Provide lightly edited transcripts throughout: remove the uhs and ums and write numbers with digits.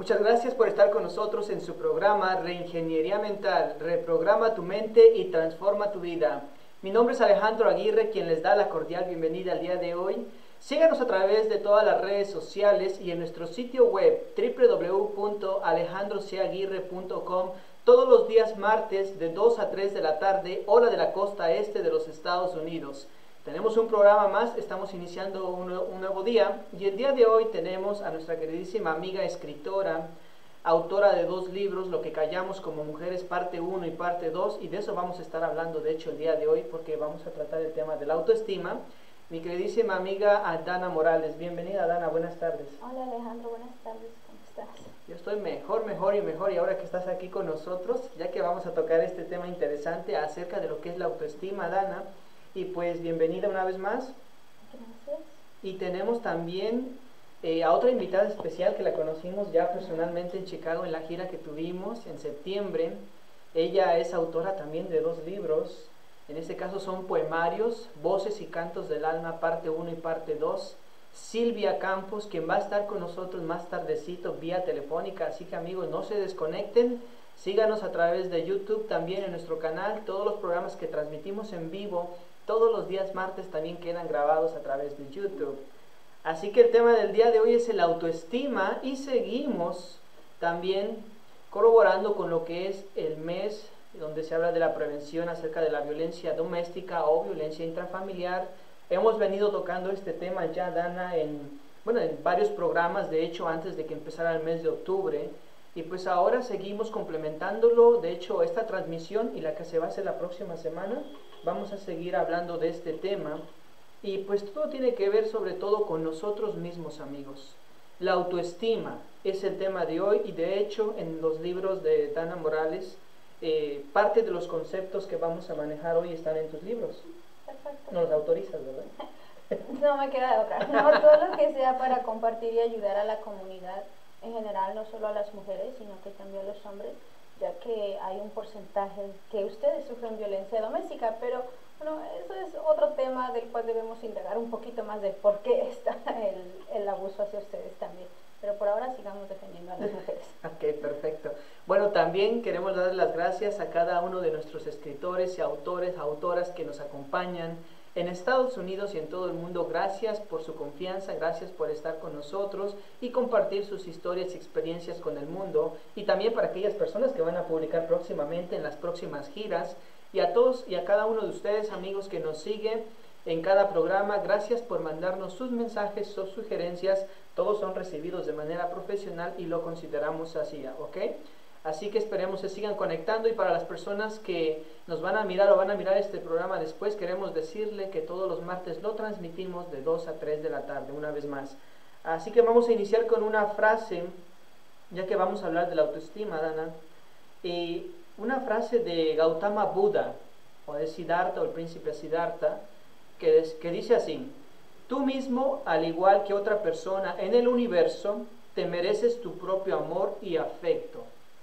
Muchas gracias por estar con nosotros en su programa Reingeniería Mental. Reprograma tu mente y transforma tu vida. Mi nombre es Alejandro Aguirre, quien les da la cordial bienvenida al día de hoy. Síganos a través de todas las redes sociales y en nuestro sitio web www.alejandrocaguirre.com todos los días martes de 2 a 3 de la tarde, hora de la costa este de los Estados Unidos. Tenemos un programa más, estamos iniciando un nuevo día y el día de hoy tenemos a nuestra queridísima amiga escritora, autora de 2 libros, Lo que callamos como mujeres, parte 1 y parte 2, y de eso vamos a estar hablando de hecho el día de hoy porque vamos a tratar el tema de la autoestima. Mi queridísima amiga Dana Morales. Bienvenida, Dana, buenas tardes. Hola Alejandro, buenas tardes, ¿cómo estás? Yo estoy mejor y ahora que estás aquí con nosotros, ya que vamos a tocar este tema interesante acerca de lo que es la autoestima, Dana. Y pues bienvenida una vez más. Gracias. Y tenemos también a otra invitada especial que la conocimos ya personalmente en Chicago en la gira que tuvimos en septiembre. Ella es autora también de 2 libros. En este caso son poemarios, Voces y Cantos del Alma, parte 1 y parte 2. Silvia Campos, quien va a estar con nosotros más tardecito vía telefónica. Así que amigos, no se desconecten. Síganos a través de YouTube, también en nuestro canal. Todos los programas que transmitimos en vivo todos los días martes también quedan grabados a través de YouTube. Así que el tema del día de hoy es el autoestima y seguimos también corroborando con lo que es el mes donde se habla de la prevención acerca de la violencia doméstica o violencia intrafamiliar. Hemos venido tocando este tema ya, Dana, en varios programas, de hecho antes de que empezara el mes de octubre. Y pues ahora seguimos complementándolo. De hecho, esta transmisión y la que se va a hacer la próxima semana, vamos a seguir hablando de este tema. Y pues todo tiene que ver sobre todo con nosotros mismos, amigos. La autoestima es el tema de hoy y de hecho en los libros de Dana Morales, parte de los conceptos que vamos a manejar hoy están en tus libros. Perfecto. Nos los autorizas, ¿verdad? No me queda de otra. No, todo lo que sea para compartir y ayudar a la comunidad en general, no solo a las mujeres, sino que también a los hombres, ya que hay un porcentaje que ustedes sufren violencia doméstica, pero bueno, eso es otro tema del cual debemos indagar un poquito más de por qué está el abuso hacia ustedes también. Pero por ahora sigamos defendiendo a las mujeres. Ok, perfecto. Bueno, también queremos dar las gracias a cada uno de nuestros escritores y autoras que nos acompañan en Estados Unidos y en todo el mundo. Gracias por su confianza, gracias por estar con nosotros y compartir sus historias y experiencias con el mundo. Y también para aquellas personas que van a publicar próximamente en las próximas giras. Y a todos y a cada uno de ustedes, amigos, que nos siguen en cada programa, gracias por mandarnos sus mensajes, sus sugerencias. Todos son recibidos de manera profesional y lo consideramos así, ¿ok? Así que esperemos se sigan conectando, y para las personas que nos van a mirar o van a mirar este programa después, queremos decirle que todos los martes lo transmitimos de 2 a 3 de la tarde, una vez más. Así que vamos a iniciar con una frase, ya que vamos a hablar de la autoestima, Dana. Una frase de Gautama Buda, o de Siddhartha, o el príncipe Siddhartha, que dice así: tú mismo, al igual que otra persona en el universo, te mereces tu propio amor y afecto.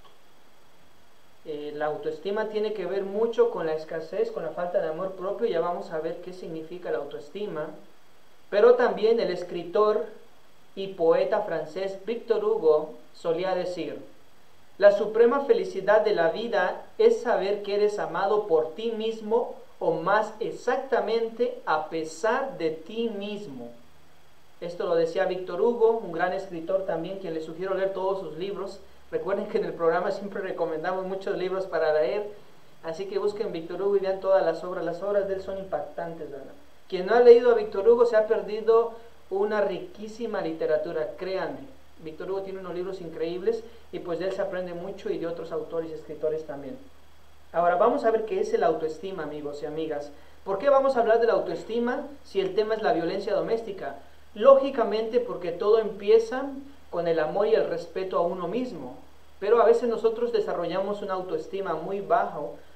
La autoestima tiene que ver mucho con la escasez, con la falta de amor propio. Ya vamos a ver qué significa la autoestima. Pero también el escritor y poeta francés Victor Hugo solía decir: la suprema felicidad de la vida es saber que eres amado por ti mismo, o más exactamente, a pesar de ti mismo. Esto lo decía Victor Hugo, un gran escritor también, quien les sugiero leer todos sus libros. Recuerden que en el programa siempre recomendamos muchos libros para leer, así que busquen Victor Hugo y vean todas las obras. Las obras de él son impactantes, ¿verdad? Quien no ha leído a Victor Hugo se ha perdido una riquísima literatura, créanme. Victor Hugo tiene unos libros increíbles y pues de él se aprende mucho, y de otros autores y escritores también. Ahora vamos a ver qué es el autoestima, amigos y amigas. ¿Por qué vamos a hablar de la autoestima si el tema es la violencia doméstica? Lógicamente porque todo empieza con el amor y el respeto a uno mismo, pero a veces nosotros desarrollamos una autoestima muy baja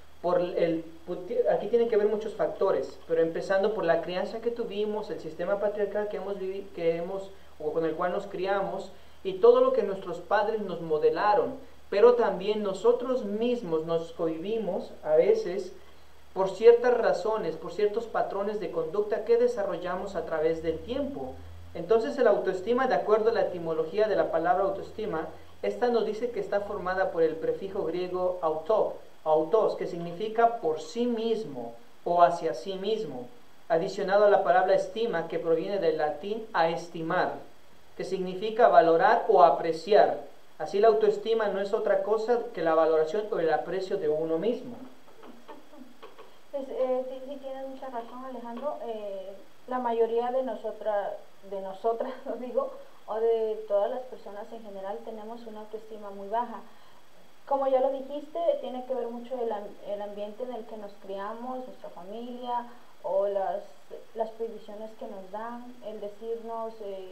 aquí tienen que ver muchos factores, pero empezando por la crianza que tuvimos, el sistema patriarcal que hemos o con el cual nos criamos, y todo lo que nuestros padres nos modelaron, pero también nosotros mismos nos cohibimos a veces por ciertas razones, por ciertos patrones de conducta que desarrollamos a través del tiempo. Entonces el autoestima, de acuerdo a la etimología de la palabra autoestima, Esta nos dice que está formada por el prefijo griego autos, que significa por sí mismo o hacia sí mismo, adicionado a la palabra estima, que proviene del latín a estimar, que significa valorar o apreciar. Así la autoestima no es otra cosa que la valoración o el aprecio de uno mismo. Pues, sí tienes mucha razón, Alejandro. La mayoría de nosotras, lo digo, o de todas las personas en general, tenemos una autoestima muy baja. Como ya lo dijiste, tiene que ver mucho el ambiente en el que nos criamos, nuestra familia, o las prohibiciones que nos dan, el decirnos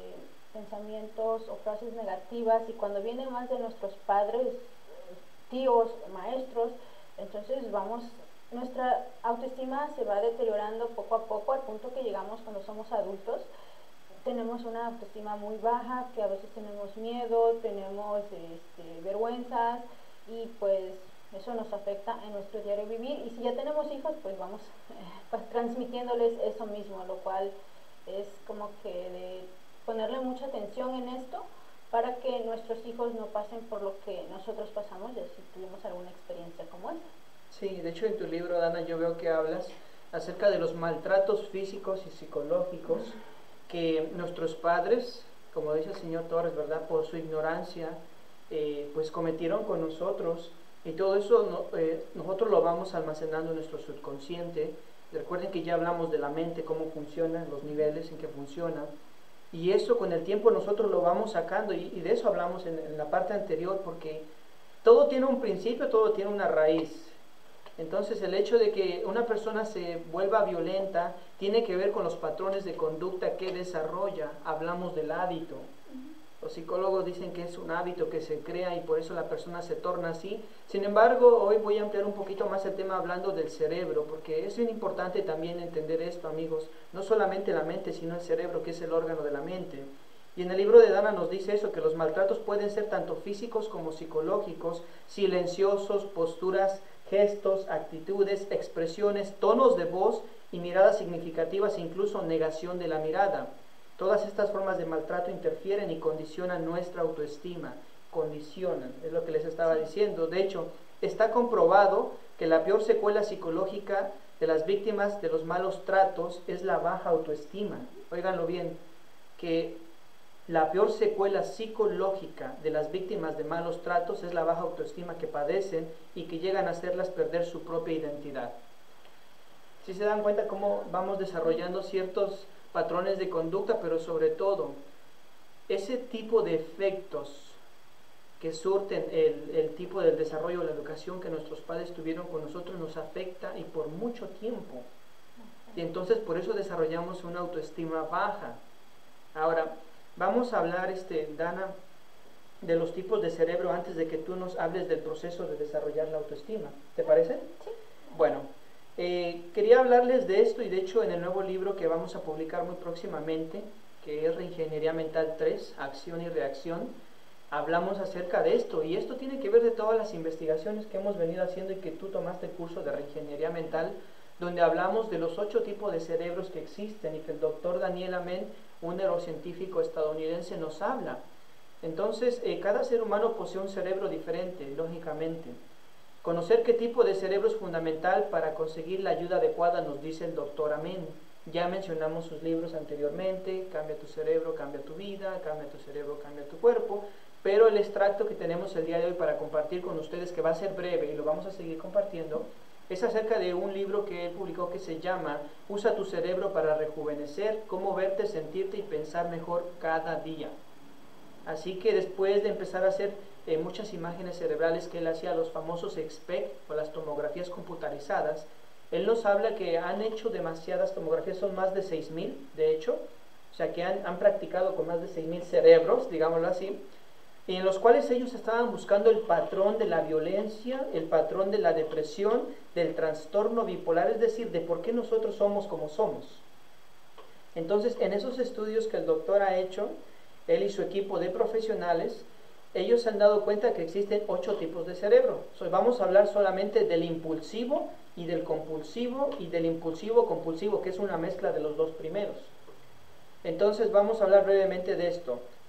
pensamientos o frases negativas, y cuando vienen más de nuestros padres, tíos, maestros, entonces nuestra autoestima se va deteriorando poco a poco al punto que llegamos cuando somos adultos. Tenemos una autoestima muy baja, que a veces tenemos miedo, tenemos vergüenzas, y pues eso nos afecta en nuestro diario vivir. Y si ya tenemos hijos, pues vamos transmitiéndoles eso mismo, lo cual es como que de ponerle mucha atención en esto para que nuestros hijos no pasen por lo que nosotros pasamos, ya si tuvimos alguna experiencia como esta. Sí, de hecho en tu libro, Dana, yo veo que hablas acerca de los maltratos físicos y psicológicos que nuestros padres, como dice el señor Torres, ¿verdad?, por su ignorancia, pues cometieron con nosotros, y todo eso nosotros lo vamos almacenando en nuestro subconsciente. Recuerden que ya hablamos de la mente, cómo funciona, los niveles en que funciona, y eso con el tiempo nosotros lo vamos sacando, y de eso hablamos en la parte anterior, porque todo tiene un principio, todo tiene una raíz. Entonces el hecho de que una persona se vuelva violenta tiene que ver con los patrones de conducta que desarrolla. Hablamos del hábito. Los psicólogos dicen que es un hábito que se crea y por eso la persona se torna así. Sin embargo, hoy voy a ampliar un poquito más el tema hablando del cerebro, porque es bien importante también entender esto, amigos. No solamente la mente, sino el cerebro, que es el órgano de la mente. Y en el libro de Dana nos dice eso, que los maltratos pueden ser tanto físicos como psicológicos, silenciosos, posturas, gestos, actitudes, expresiones, tonos de voz y miradas significativas, e incluso negación de la mirada. Todas estas formas de maltrato interfieren y condicionan nuestra autoestima. Condicionan, es lo que les estaba diciendo. De hecho, está comprobado que la peor secuela psicológica de las víctimas de los malos tratos es la baja autoestima. Óiganlo bien, que la peor secuela psicológica de las víctimas de malos tratos es la baja autoestima que padecen y que llegan a hacerlas perder su propia identidad. Si se dan cuenta cómo vamos desarrollando ciertos patrones de conducta, pero sobre todo ese tipo de efectos que surten el tipo del desarrollo de la educación que nuestros padres tuvieron con nosotros nos afecta, y por mucho tiempo. Y entonces por eso desarrollamos una autoestima baja. Ahora, vamos a hablar, Dana, de los tipos de cerebro antes de que tú nos hables del proceso de desarrollar la autoestima. ¿Te parece? Sí. Bueno, quería hablarles de esto, y de hecho en el nuevo libro que vamos a publicar muy próximamente, que es Reingeniería Mental 3, Acción y Reacción, hablamos acerca de esto, y esto tiene que ver de todas las investigaciones que hemos venido haciendo y que tú tomaste el curso de Reingeniería Mental, donde hablamos de los 8 tipos de cerebros que existen y que el doctor Daniel Amen, un neurocientífico estadounidense, nos habla. Entonces, cada ser humano posee un cerebro diferente, lógicamente. Conocer qué tipo de cerebro es fundamental para conseguir la ayuda adecuada, nos dice el doctor Amen. Ya mencionamos sus libros anteriormente: Cambia tu cerebro, cambia tu vida; Cambia tu cerebro, cambia tu cuerpo. Pero el extracto que tenemos el día de hoy para compartir con ustedes, que va a ser breve y lo vamos a seguir compartiendo, es acerca de un libro que él publicó que se llama Usa tu cerebro para rejuvenecer: cómo verte, sentirte y pensar mejor cada día. Así que después de empezar a hacer muchas imágenes cerebrales que él hacía, los famosos SPECT o las tomografías computarizadas, él nos habla que han hecho demasiadas tomografías, son más de 6,000 de hecho, o sea que han practicado con más de 6,000 cerebros, digámoslo así, en los cuales ellos estaban buscando el patrón de la violencia, el patrón de la depresión, del trastorno bipolar, es decir, de por qué nosotros somos como somos. Entonces, en esos estudios que el doctor ha hecho, él y su equipo de profesionales, ellos se han dado cuenta que existen 8 tipos de cerebro. Vamos a hablar solamente del impulsivo y del compulsivo, y del impulsivo compulsivo, que es una mezcla de los dos primeros. Entonces vamos a hablar brevemente de esto.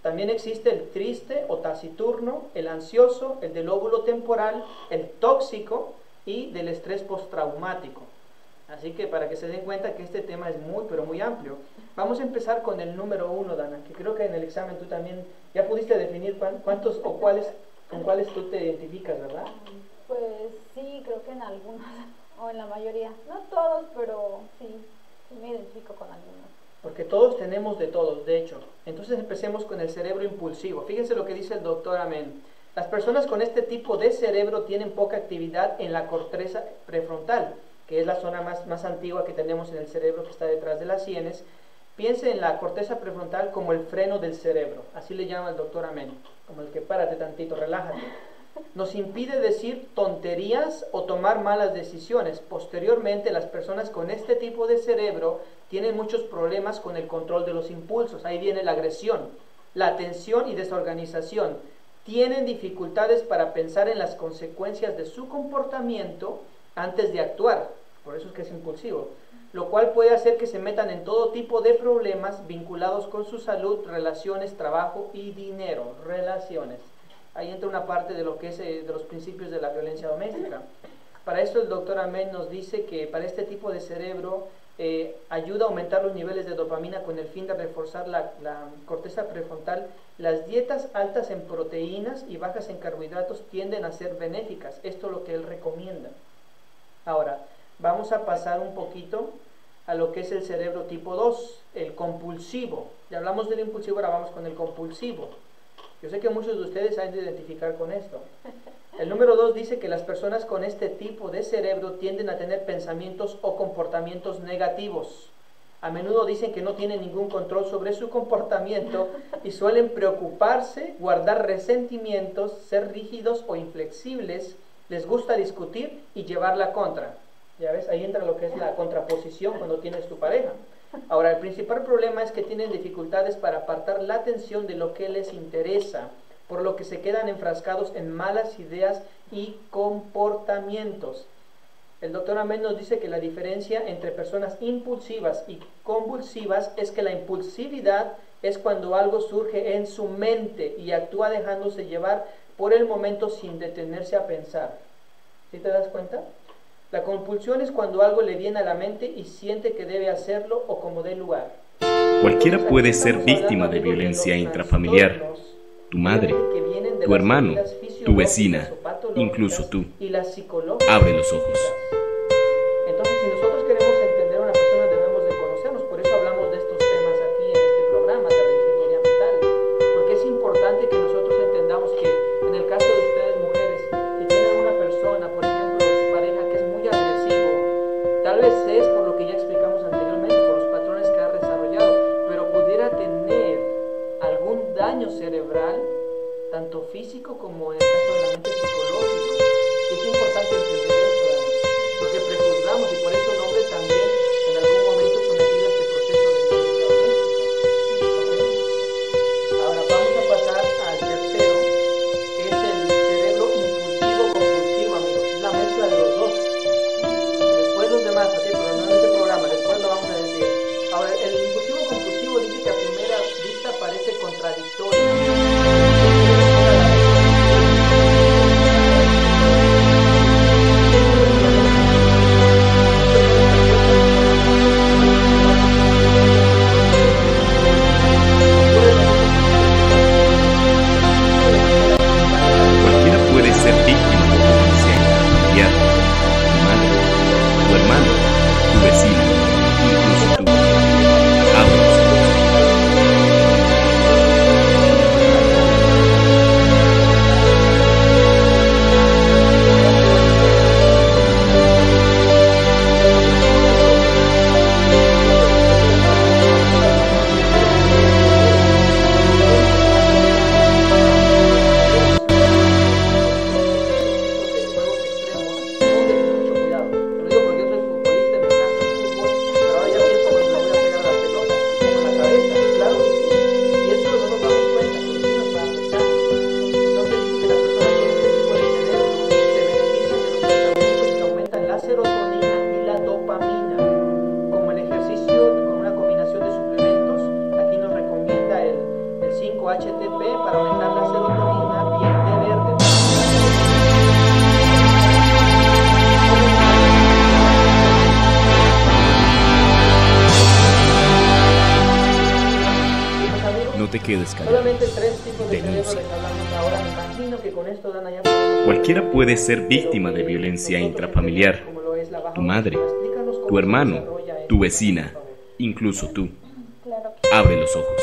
También existe el triste o taciturno, el ansioso, el del lóbulo temporal, el tóxico y del estrés postraumático. Así que para que se den cuenta que este tema es muy, pero muy amplio. Vamos a empezar con el número 1, Dana, que creo que en el examen tú también ya pudiste definir cuántos o cuáles, con cuáles tú te identificas, ¿verdad? Pues sí, creo que en algunos, o en la mayoría. No todos, pero sí me identifico con algunos. Porque todos tenemos de todos, de hecho. Entonces empecemos con el cerebro impulsivo. Fíjense lo que dice el doctor Amen. Las personas con este tipo de cerebro tienen poca actividad en la corteza prefrontal, que es la zona más antigua que tenemos en el cerebro, que está detrás de las sienes. Piense en la corteza prefrontal como el freno del cerebro, así le llama el doctor Amen, como el que párate tantito, relájate. Nos impide decir tonterías o tomar malas decisiones. Posteriormente, las personas con este tipo de cerebro tienen muchos problemas con el control de los impulsos. Ahí viene la agresión, la tensión y desorganización. Tienen dificultades para pensar en las consecuencias de su comportamiento antes de actuar, por eso es que es impulsivo, lo cual puede hacer que se metan en todo tipo de problemas vinculados con su salud, relaciones, trabajo y dinero. Relaciones. Ahí entra una parte de lo que es de los principios de la violencia doméstica. Para esto el doctor Amen nos dice que para este tipo de cerebro ayuda a aumentar los niveles de dopamina con el fin de reforzar la corteza prefrontal. Las dietas altas en proteínas y bajas en carbohidratos tienden a ser benéficas. Esto es lo que él recomienda. Ahora, vamos a pasar un poquito a lo que es el cerebro tipo 2, el compulsivo. Ya hablamos del impulsivo, ahora vamos con el compulsivo. Yo sé que muchos de ustedes han de identificar con esto. El número 2 dice que las personas con este tipo de cerebro tienden a tener pensamientos o comportamientos negativos. A menudo dicen que no tienen ningún control sobre su comportamiento y suelen preocuparse, guardar resentimientos, ser rígidos o inflexibles. Les gusta discutir y llevar la contra. Ya ves, ahí entra lo que es la contraposición cuando tienes tu pareja. Ahora, el principal problema es que tienen dificultades para apartar la atención de lo que les interesa, por lo que se quedan enfrascados en malas ideas y comportamientos. El doctor Amen nos dice que la diferencia entre personas impulsivas y convulsivas es que la impulsividad es cuando algo surge en su mente y actúa dejándose llevar por el momento sin detenerse a pensar. ¿Sí te das cuenta? La compulsión es cuando algo le viene a la mente y siente que debe hacerlo o como dé lugar. Cualquiera puede ser víctima de violencia intrafamiliar. Tu madre, tu hermano, tu vecina, incluso tú. Abre los ojos. Entonces, si nosotros queremos entender a una persona, debemos de conocernos. Por eso hablamos de estos temas aquí en este programa de reingeniería mental. Porque es importante que nosotros entendamos que en el caso de ustedes, mujeres, que tienen una persona, por ejemplo, su pareja, que es muy agresivo, tal vez es por lo que ya explicamos anteriormente, por los patrones que ha desarrollado, pero pudiera tener algún daño cerebral, tanto físico como en el caso de la mente psicológico. Y es importante entender esto, porque prejuzgamos y por eso el hombre también en algún momento sometido a este proceso de violencia doméstica. ¿Okay? Ahora vamos a pasar al tercero, que es el cerebro impulsivo-compulsivo, amigos. Es la mezcla de los dos. Después los demás, ¿okay? Pero no en este programa, después lo vamos a decir. Ahora, el impulsivo-compulsivo dice que a primera vista parece contradictorio. código HTP para aumentar la serotonina y el té verde. No te quedes callado. Denuncia. Cualquiera puede ser víctima de violencia intrafamiliar. Tu madre, tu hermano, tu vecina, incluso tú. Abre los ojos.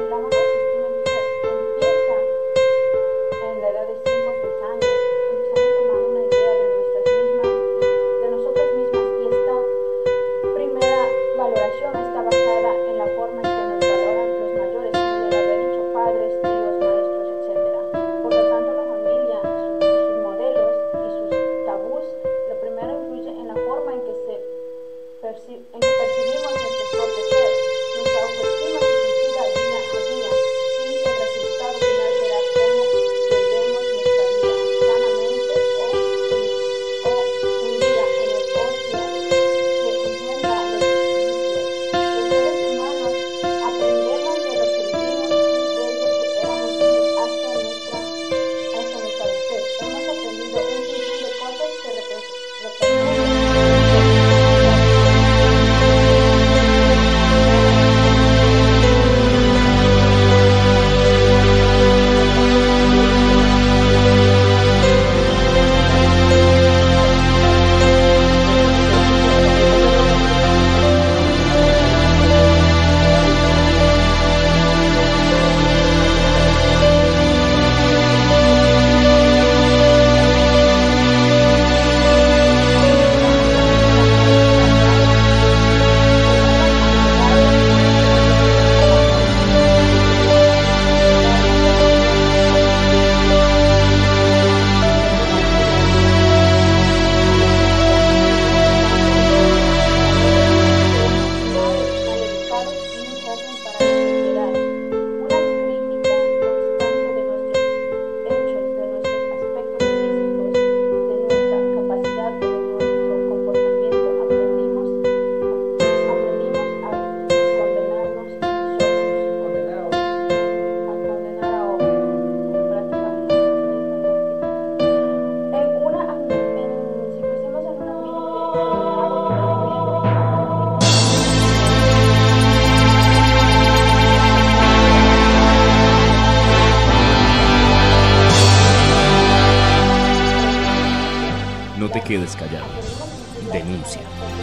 No te quedes callado. Denuncia.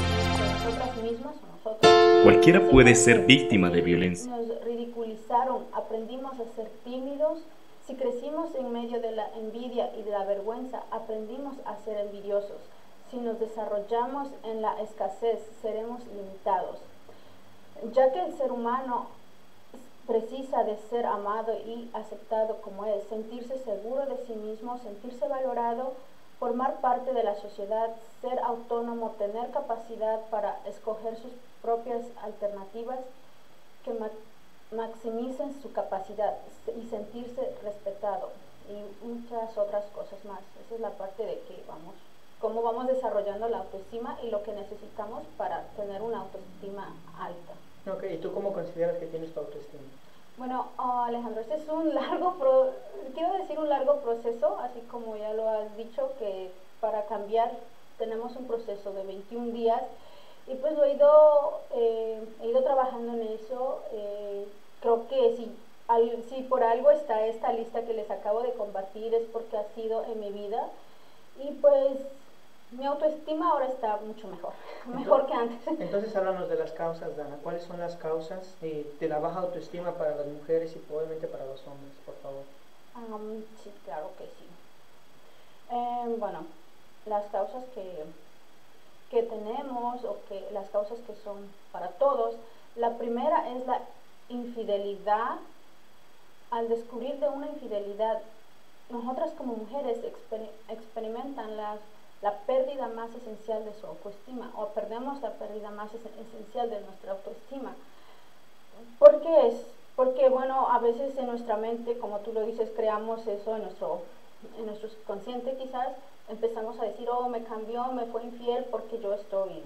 Cualquiera puede ser víctima de violencia. Nos ridiculizaron, aprendimos a ser tímidos. Si crecimos en medio de la envidia y de la vergüenza, aprendimos a ser envidiosos. Si nos desarrollamos en la escasez, seremos limitados. Ya que el ser humano precisa de ser amado y aceptado como es, sentirse seguro de sí mismo, sentirse valorado, formar parte de la sociedad, ser autónomo, tener capacidad para escoger sus propias alternativas que maximicen su capacidad y sentirse respetado y muchas otras cosas más. Esa es la parte de que cómo vamos desarrollando la autoestima y lo que necesitamos para tener una autoestima alta. Ok, ¿y tú cómo consideras que tienes tu autoestima? Bueno, Alejandro, este es un largo proceso, así como ya lo has dicho, que para cambiar tenemos un proceso de 21 días y pues he ido trabajando en eso. Creo que si por algo está esta lista que les acabo de compartir es porque ha sido en mi vida y pues mi autoestima ahora está mucho mejor que antes. Entonces háblanos de las causas, Dana. ¿Cuáles son las causas de la baja autoestima para las mujeres y probablemente para los hombres, por favor? Sí, claro que sí. Bueno, las causas que tenemos o que las causas que son para todos, la primera es la infidelidad. Al descubrir de una infidelidad, nosotras como mujeres experimentan la pérdida más esencial de su autoestima, o perdemos la pérdida más esencial de nuestra autoestima. ¿Por qué es? Porque, bueno, a veces en nuestra mente, como tú lo dices, creamos eso en nuestro subconsciente quizás, empezamos a decir, oh, me cambió, me fue infiel porque yo estoy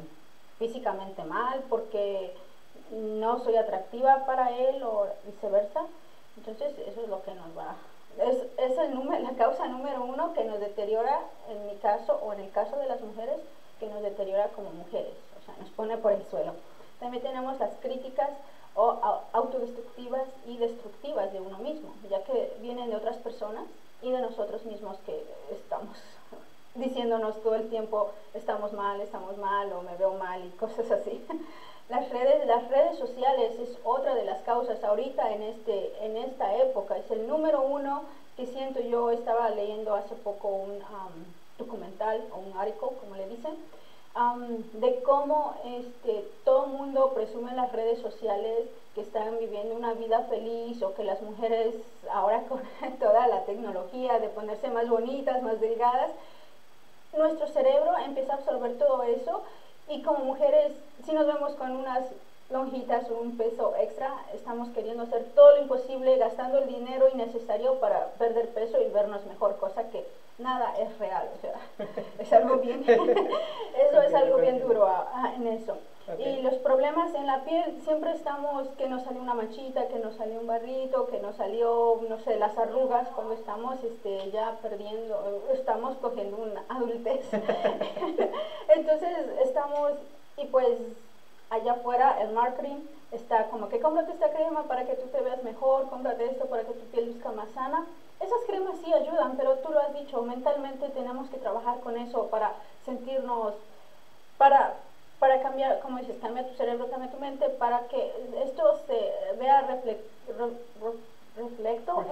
físicamente mal, porque no soy atractiva para él o viceversa. Entonces eso es lo que nos va, es la causa número uno que nos deteriora, en mi caso o en el caso de las mujeres, que nos deteriora como mujeres, o sea, nos pone por el suelo. También tenemos las críticas o autodestructivas y destructivas de uno mismo, ya que vienen de otras personas y de nosotros mismos, que estamos diciéndonos todo el tiempo estamos mal o me veo mal y cosas así. Las redes sociales es otra de las causas ahorita en esta época, es el número uno que siento yo. Estaba leyendo hace poco un documental o un artículo, como le dicen, de cómo todo el mundo presume en las redes sociales que están viviendo una vida feliz, o que las mujeres ahora con toda la tecnología de ponerse más bonitas, más delgadas, nuestro cerebro empieza a absorber todo eso, y como mujeres, si nos vemos con unas lonjitas o un peso extra, estamos queriendo hacer todo lo imposible, gastando el dinero innecesario para perder peso y vernos mejor, cosa que nada es real, o sea, es algo bien, eso es algo bien duro en eso. Okay. Y los problemas en la piel, siempre estamos, que nos salió una manchita, que nos salió un barrito, que nos salió, no sé, las arrugas, cuando estamos ya estamos cogiendo una adultez. Entonces estamos, y pues allá afuera el marketing está como que cómprate esta crema para que tú te veas mejor, cómprate esto para que tu piel luzca más sana. Esas cremas sí ayudan, pero tú lo has dicho, mentalmente tenemos que trabajar con eso para sentirnos, para cambiar, como dices, cambia tu cerebro, cambia tu mente, para que esto se vea reflectado.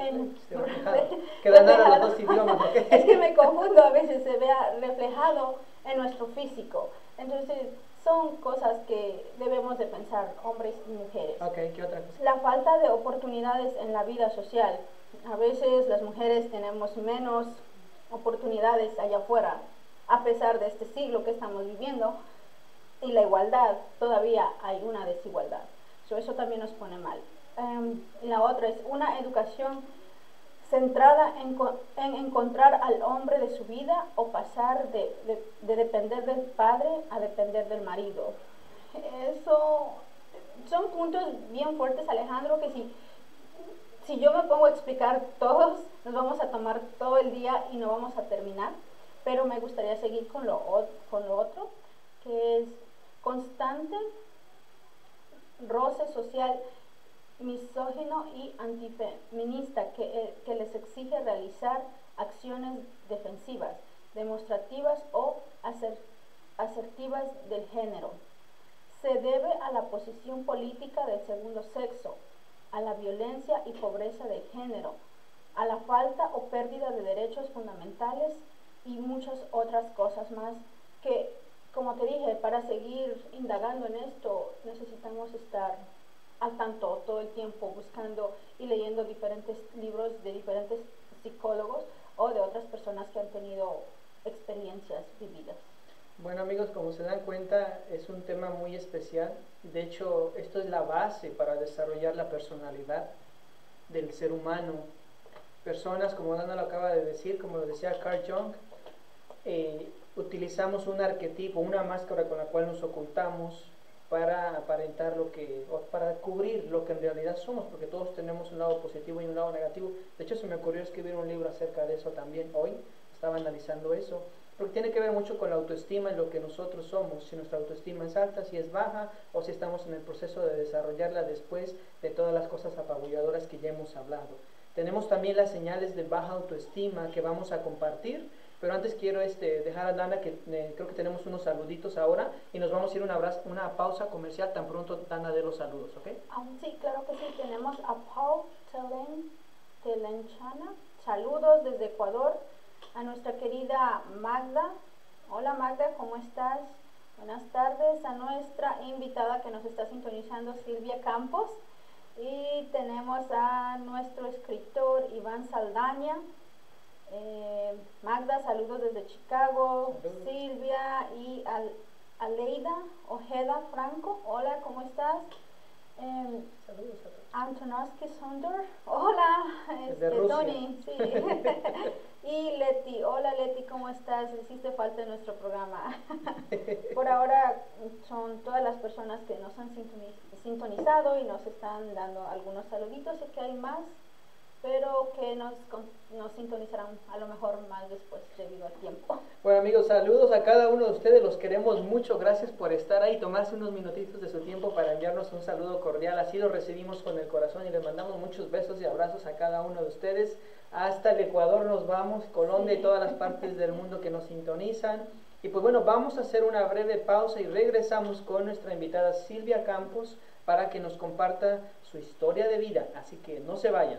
Es que me confundo a veces, se vea reflejado en nuestro físico. Entonces son cosas que debemos de pensar, hombres y mujeres. Okay, ¿qué otra cosa? La falta de oportunidades en la vida social. A veces las mujeres tenemos menos oportunidades allá afuera, a pesar de este siglo que estamos viviendo, y la igualdad, todavía hay una desigualdad. Eso también nos pone mal. La otra es una educación centrada en encontrar al hombre de su vida, o pasar de depender del padre a depender del marido. Eso son puntos bien fuertes, Alejandro, que si yo me pongo a explicar todos, nos vamos a tomar todo el día y no vamos a terminar, pero me gustaría seguir con lo otro, que es constante roce social misógino y antifeminista, que les exige realizar acciones defensivas, demostrativas o asertivas del género. Se debe a la posición política del segundo sexo, a la violencia y pobreza de género, a la falta o pérdida de derechos fundamentales y muchas otras cosas más que, como te dije, para seguir indagando en esto necesitamos estar al tanto todo el tiempo, buscando y leyendo diferentes libros de diferentes psicólogos o de otras personas que han tenido experiencias vividas. Bueno, amigos, como se dan cuenta, es un tema muy especial. De hecho, esto es la base para desarrollar la personalidad del ser humano. Personas, como Dana lo acaba de decir, como lo decía Carl Jung, utilizamos un arquetipo, una máscara con la cual nos ocultamos para aparentar para cubrir lo que en realidad somos, porque todos tenemos un lado positivo y un lado negativo. De hecho, se me ocurrió escribir un libro acerca de eso también hoy, estaba analizando eso, porque tiene que ver mucho con la autoestima y lo que nosotros somos, si nuestra autoestima es alta, si es baja, o si estamos en el proceso de desarrollarla después de todas las cosas apabulladoras que ya hemos hablado. Tenemos también las señales de baja autoestima que vamos a compartir, pero antes quiero dejar a Dana, que creo que tenemos unos saluditos ahora, y nos vamos a ir a una pausa comercial tan pronto Dana dé los saludos, ¿ok? Sí, claro que sí. Tenemos a Paul Telenchana, saludos desde Ecuador, a nuestra querida Magda. Hola Magda, ¿cómo estás? Buenas tardes. A nuestra invitada que nos está sintonizando, Silvia Campos, y tenemos a nuestro escritor Iván Saldaña. Magda, saludos desde Chicago. Saludos. Silvia y Aleida Ojeda Franco, hola, ¿cómo estás? Saludos a todos. Antonoski Sonder, hola, Tony, sí. Y Leti, hola Leti, ¿cómo estás? Hiciste falta en nuestro programa. Por ahora son todas las personas que nos han sintonizado y nos están dando algunos saluditos. Sé que hay más pero que nos sintonizarán a lo mejor más después debido al tiempo. Bueno, amigos, saludos a cada uno de ustedes, los queremos mucho, gracias por estar ahí, tomarse unos minutitos de su tiempo para enviarnos un saludo cordial, así lo recibimos con el corazón y les mandamos muchos besos y abrazos a cada uno de ustedes. Hasta el Ecuador nos vamos, Colombia y todas las partes del mundo que nos sintonizan. Y pues bueno, vamos a hacer una breve pausa y regresamos con nuestra invitada Silvia Campos para que nos comparta su historia de vida, así que no se vayan.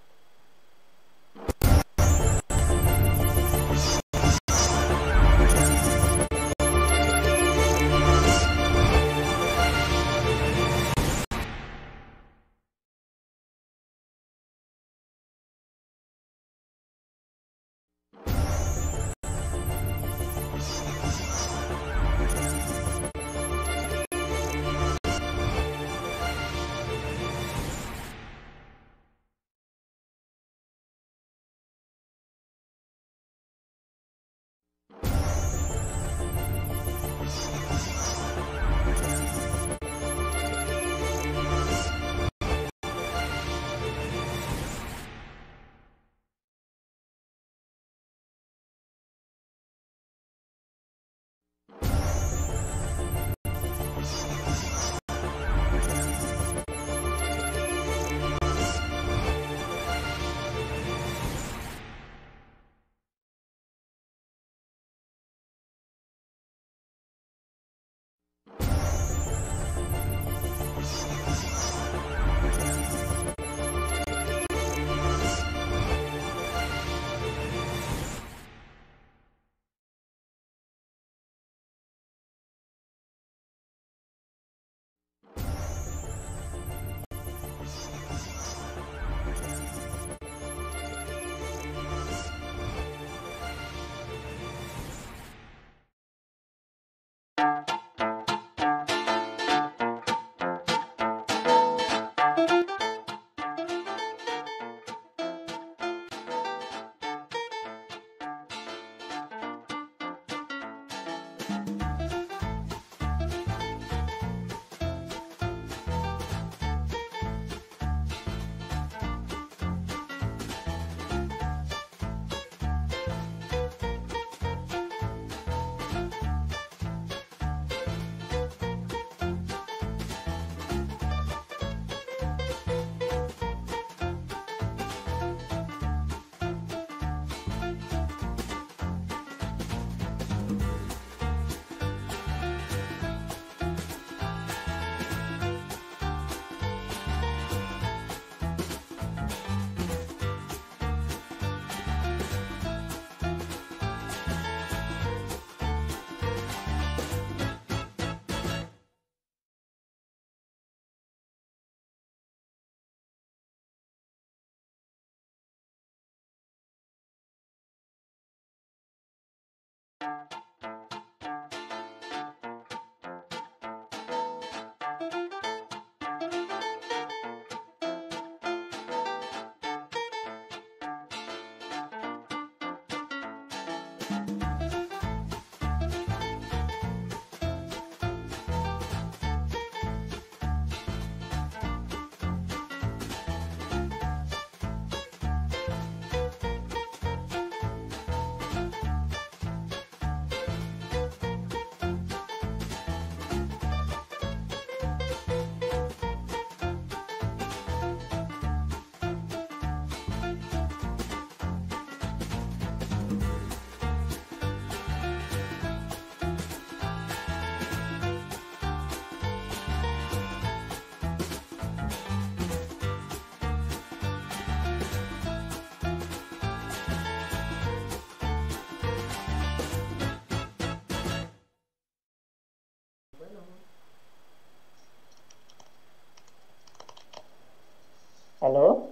¿Aló?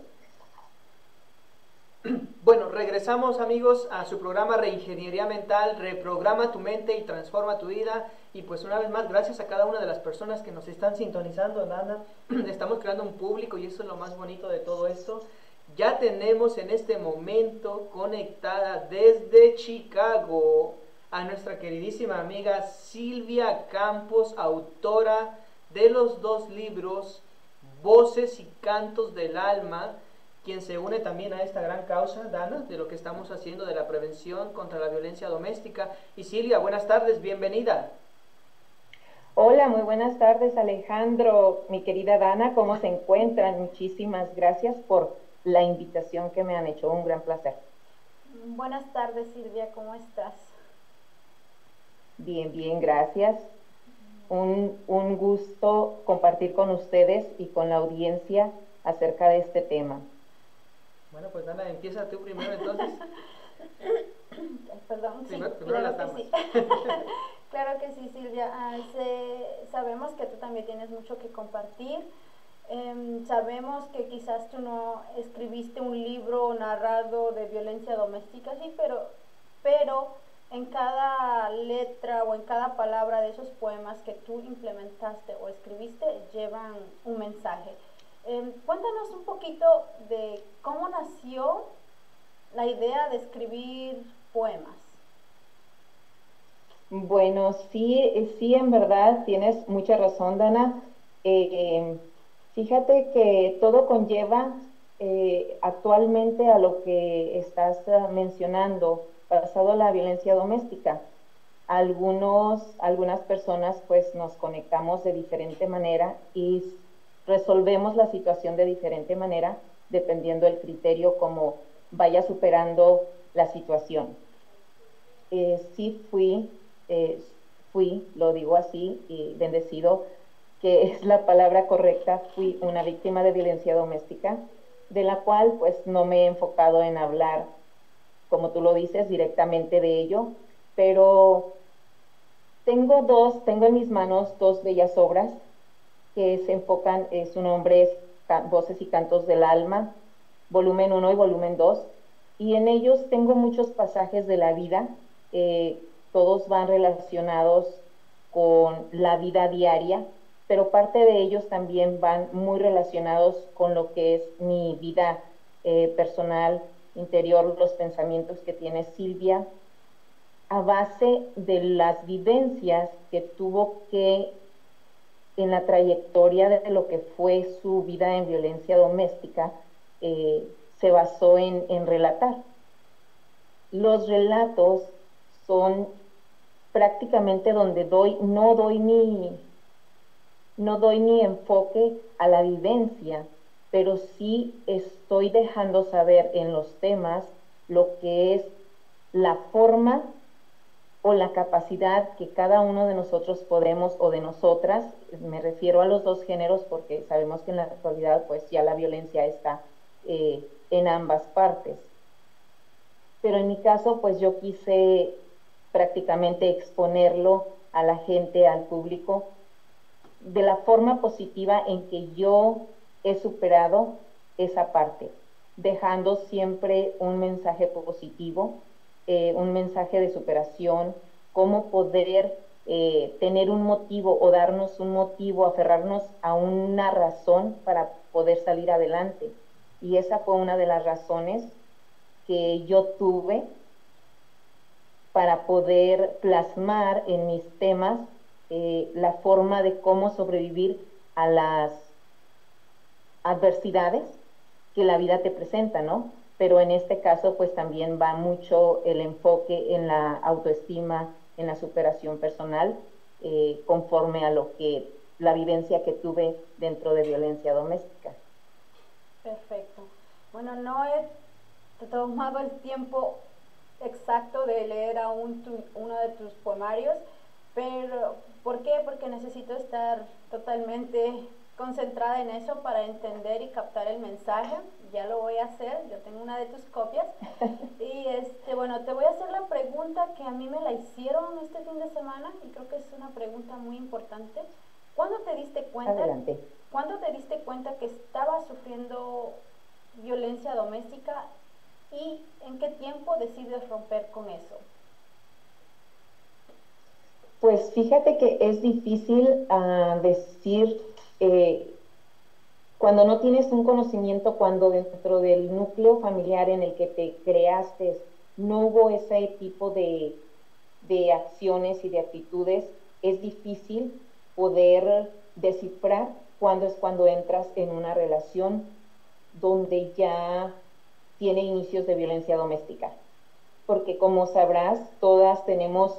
Bueno, regresamos amigos a su programa Reingeniería Mental, reprograma tu mente y transforma tu vida. Y pues una vez más, gracias a cada una de las personas que nos están sintonizando, Nana. Estamos creando un público y eso es lo más bonito de todo esto. Ya tenemos en este momento conectada desde Chicago a nuestra queridísima amiga Silvia Campos, autora de los 2 libros Voces y Cantos del Alma, quien se une también a esta gran causa, Dana, de lo que estamos haciendo de la prevención contra la violencia doméstica. Y Silvia, buenas tardes, bienvenida. Hola, muy buenas tardes, Alejandro, mi querida Dana, ¿cómo se encuentran? Muchísimas gracias por la invitación que me han hecho, un gran placer. Buenas tardes, Silvia, ¿cómo estás? Bien, bien, gracias. Un gusto compartir con ustedes y con la audiencia acerca de este tema. Bueno, pues Dana, empieza tú primero entonces. Perdón, sí, primero las damas. Sí. Claro que sí, Silvia. Sabemos que tú también tienes mucho que compartir. Sabemos que quizás tú no escribiste un libro narrado de violencia doméstica, sí, pero en cada letra o en cada palabra de esos poemas que tú implementaste o escribiste llevan un mensaje. Cuéntanos un poquito de cómo nació la idea de escribir poemas. Bueno, sí, en verdad tienes mucha razón, Dana. Fíjate que todo conlleva actualmente a lo que estás mencionando, basado en la violencia doméstica. Algunas personas pues nos conectamos de diferente manera y resolvemos la situación de diferente manera dependiendo del criterio como vaya superando la situación. Sí fui, lo digo así, y bendecido, que es la palabra correcta, fui una víctima de violencia doméstica, de la cual pues no me he enfocado en hablar, como tú lo dices, directamente de ello, pero tengo en mis manos dos bellas obras que se enfocan, su nombre es Voces y Cantos del Alma, volumen 1 y volumen 2, y en ellos tengo muchos pasajes de la vida, todos van relacionados con la vida diaria, pero parte de ellos también van muy relacionados con lo que es mi vida personal, interior, los pensamientos que tiene Silvia, a base de las vivencias que tuvo que, en la trayectoria de lo que fue su vida en violencia doméstica, se basó en relatar. Los relatos son prácticamente donde no doy ni enfoque a la vivencia, pero sí estoy dejando saber en los temas lo que es la forma o la capacidad que cada uno de nosotros podemos, o de nosotras, me refiero a los dos géneros porque sabemos que en la actualidad pues ya la violencia está en ambas partes. Pero en mi caso pues yo quise prácticamente exponerlo a la gente, al público, de la forma positiva en que yo he superado esa parte, dejando siempre un mensaje positivo, un mensaje de superación, cómo poder tener un motivo o darnos un motivo, aferrarnos a una razón para poder salir adelante. Y esa fue una de las razones que yo tuve para poder plasmar en mis temas la forma de cómo sobrevivir a las adversidades que la vida te presenta, ¿no? Pero en este caso pues también va mucho el enfoque en la autoestima, en la superación personal, conforme a lo que la vivencia que tuve dentro de violencia doméstica. Perfecto. Bueno, no he tomado el tiempo exacto de leer aún uno de tus poemarios, pero ¿por qué? Porque necesito estar totalmente concentrada en eso para entender y captar el mensaje. Ya lo voy a hacer, yo tengo una de tus copias. Y bueno, te voy a hacer la pregunta que a mí me la hicieron este fin de semana y creo que es una pregunta muy importante. ¿Cuándo te diste cuenta? Adelante. ¿Cuándo te diste cuenta que estabas sufriendo violencia doméstica y en qué tiempo decides romper con eso? Pues fíjate que es difícil decir cuando no tienes un conocimiento, cuando dentro del núcleo familiar en el que te creaste no hubo ese tipo de acciones y de actitudes, es difícil poder descifrar cuándo es cuando entras en una relación donde ya tiene inicios de violencia doméstica. Porque como sabrás, todas tenemos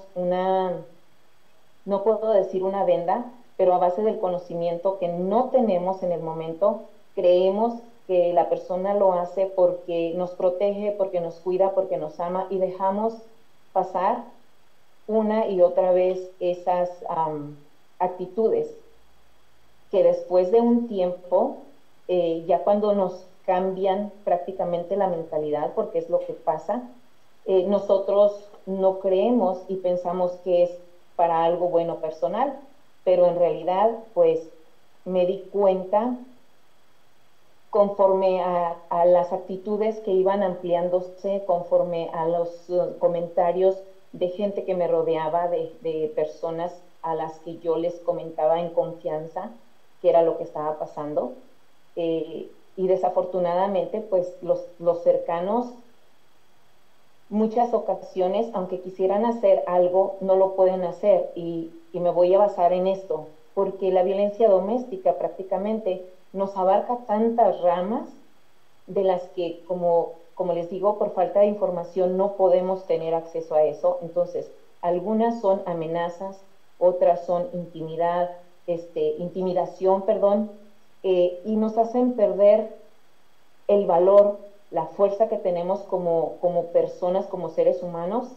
no puedo decir una venda, pero a base del conocimiento que no tenemos en el momento, creemos que la persona lo hace porque nos protege, porque nos cuida, porque nos ama, y dejamos pasar una y otra vez esas actitudes que después de un tiempo, ya cuando nos cambian prácticamente la mentalidad, porque es lo que pasa, nosotros no creemos y pensamos que es para algo bueno personal, pero en realidad pues me di cuenta conforme a las actitudes que iban ampliándose, conforme a los comentarios de gente que me rodeaba, de personas a las que yo les comentaba en confianza qué era lo que estaba pasando. Y desafortunadamente, pues los cercanos, muchas ocasiones, aunque quisieran hacer algo, no lo pueden hacer. Y me voy a basar en esto, porque la violencia doméstica prácticamente nos abarca tantas ramas de las que, como les digo, por falta de información no podemos tener acceso a eso. Entonces, algunas son amenazas, otras son intimidación, y nos hacen perder el valor, la fuerza que tenemos como personas, como seres humanos.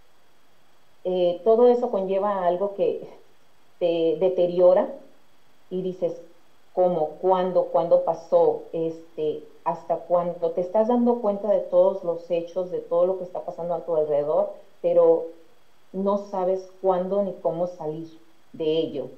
Todo eso conlleva a algo que te deteriora y dices, ¿cómo? ¿Cuándo pasó? ¿Hasta cuándo? Te estás dando cuenta de todos los hechos, de todo lo que está pasando a tu alrededor, pero no sabes cuándo ni cómo salir de ello.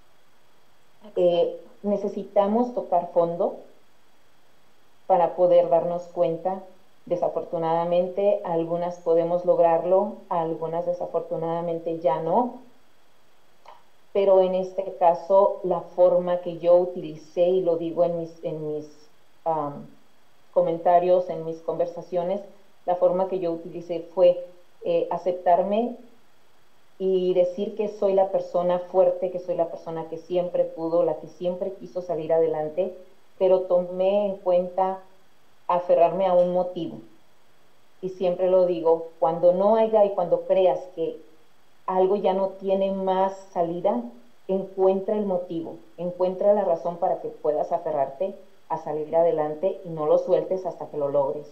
Necesitamos tocar fondo para poder darnos cuenta. Desafortunadamente, algunas podemos lograrlo, algunas desafortunadamente ya no. Pero en este caso, la forma que yo utilicé, y lo digo en mis comentarios, en mis conversaciones, la forma que yo utilicé fue aceptarme y decir que soy la persona fuerte, que soy la persona que siempre pudo, la que siempre quiso salir adelante, pero tomé en cuenta aferrarme a un motivo. Y siempre lo digo, cuando no haya y cuando creas que algo ya no tiene más salida, encuentra el motivo, encuentra la razón para que puedas aferrarte a salir adelante y no lo sueltes hasta que lo logres.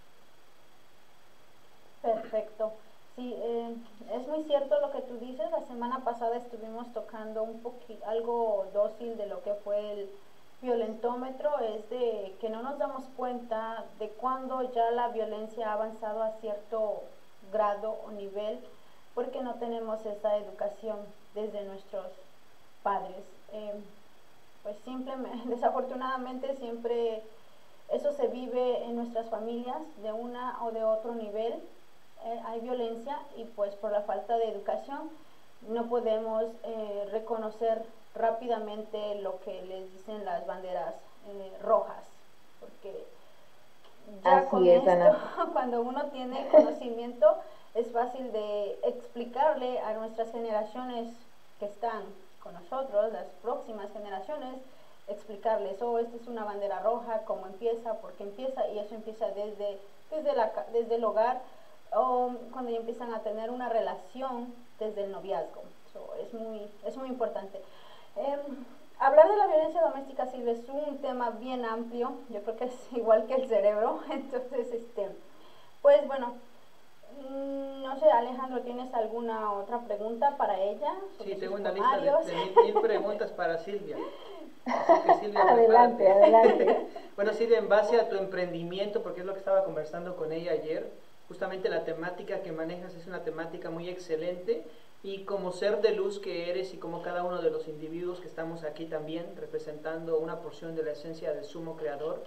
Perfecto. Sí, es muy cierto lo que tú dices. La semana pasada estuvimos tocando algo dócil de lo que fue el violentómetro, es de que no nos damos cuenta de cuando ya la violencia ha avanzado a cierto grado o nivel, porque no tenemos esa educación desde nuestros padres. Pues simplemente, desafortunadamente, siempre eso se vive en nuestras familias de una o de otro nivel. Hay violencia y pues por la falta de educación no podemos reconocer rápidamente lo que les dicen las banderas rojas, porque ya con esto, cuando uno tiene conocimiento, es fácil de explicarle a nuestras generaciones que están con nosotros, las próximas generaciones, explicarles, esta es una bandera roja, cómo empieza, por qué empieza, y eso empieza desde el hogar, o cuando ya empiezan a tener una relación desde el noviazgo. Es muy importante. Hablar de la violencia doméstica, Silvia, es un tema bien amplio. Yo creo que es igual que el cerebro. Entonces, pues bueno, no sé, Alejandro, ¿tienes alguna otra pregunta para ella? Sí, tengo una lista de 1000 preguntas para Silvia. Así que, Silvia, adelante. Bueno, Silvia, en base a tu emprendimiento, porque es lo que estaba conversando con ella ayer, justamente la temática que manejas es una temática muy excelente, y como ser de luz que eres y como cada uno de los individuos que estamos aquí también representando una porción de la esencia del Sumo Creador,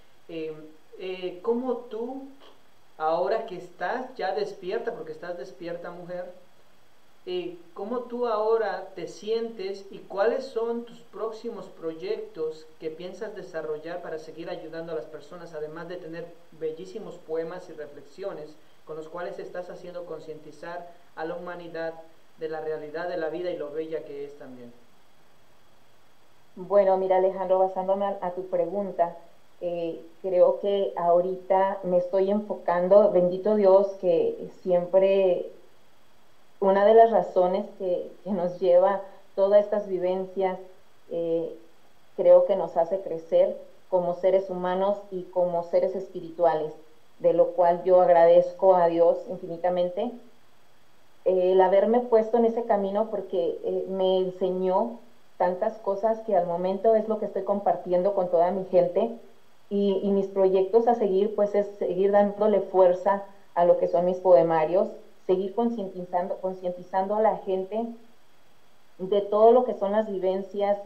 ¿cómo tú, ahora que estás ya despierta, porque estás despierta, mujer, cómo tú ahora te sientes y cuáles son tus próximos proyectos que piensas desarrollar para seguir ayudando a las personas, además de tener bellísimos poemas y reflexiones con los cuales estás haciendo concientizar a la humanidad de la realidad de la vida y lo bella que es también? Bueno, mira, Alejandro, basándome a tu pregunta, Creo que ahorita me estoy enfocando, bendito Dios, que siempre una de las razones que nos lleva todas estas vivencias, creo que nos hace crecer como seres humanos y como seres espirituales, de lo cual yo agradezco a Dios infinitamente el haberme puesto en ese camino, porque me enseñó tantas cosas que al momento es lo que estoy compartiendo con toda mi gente, y mis proyectos a seguir pues es seguir dándole fuerza a lo que son mis poemarios, seguir concientizando a la gente de todo lo que son las vivencias.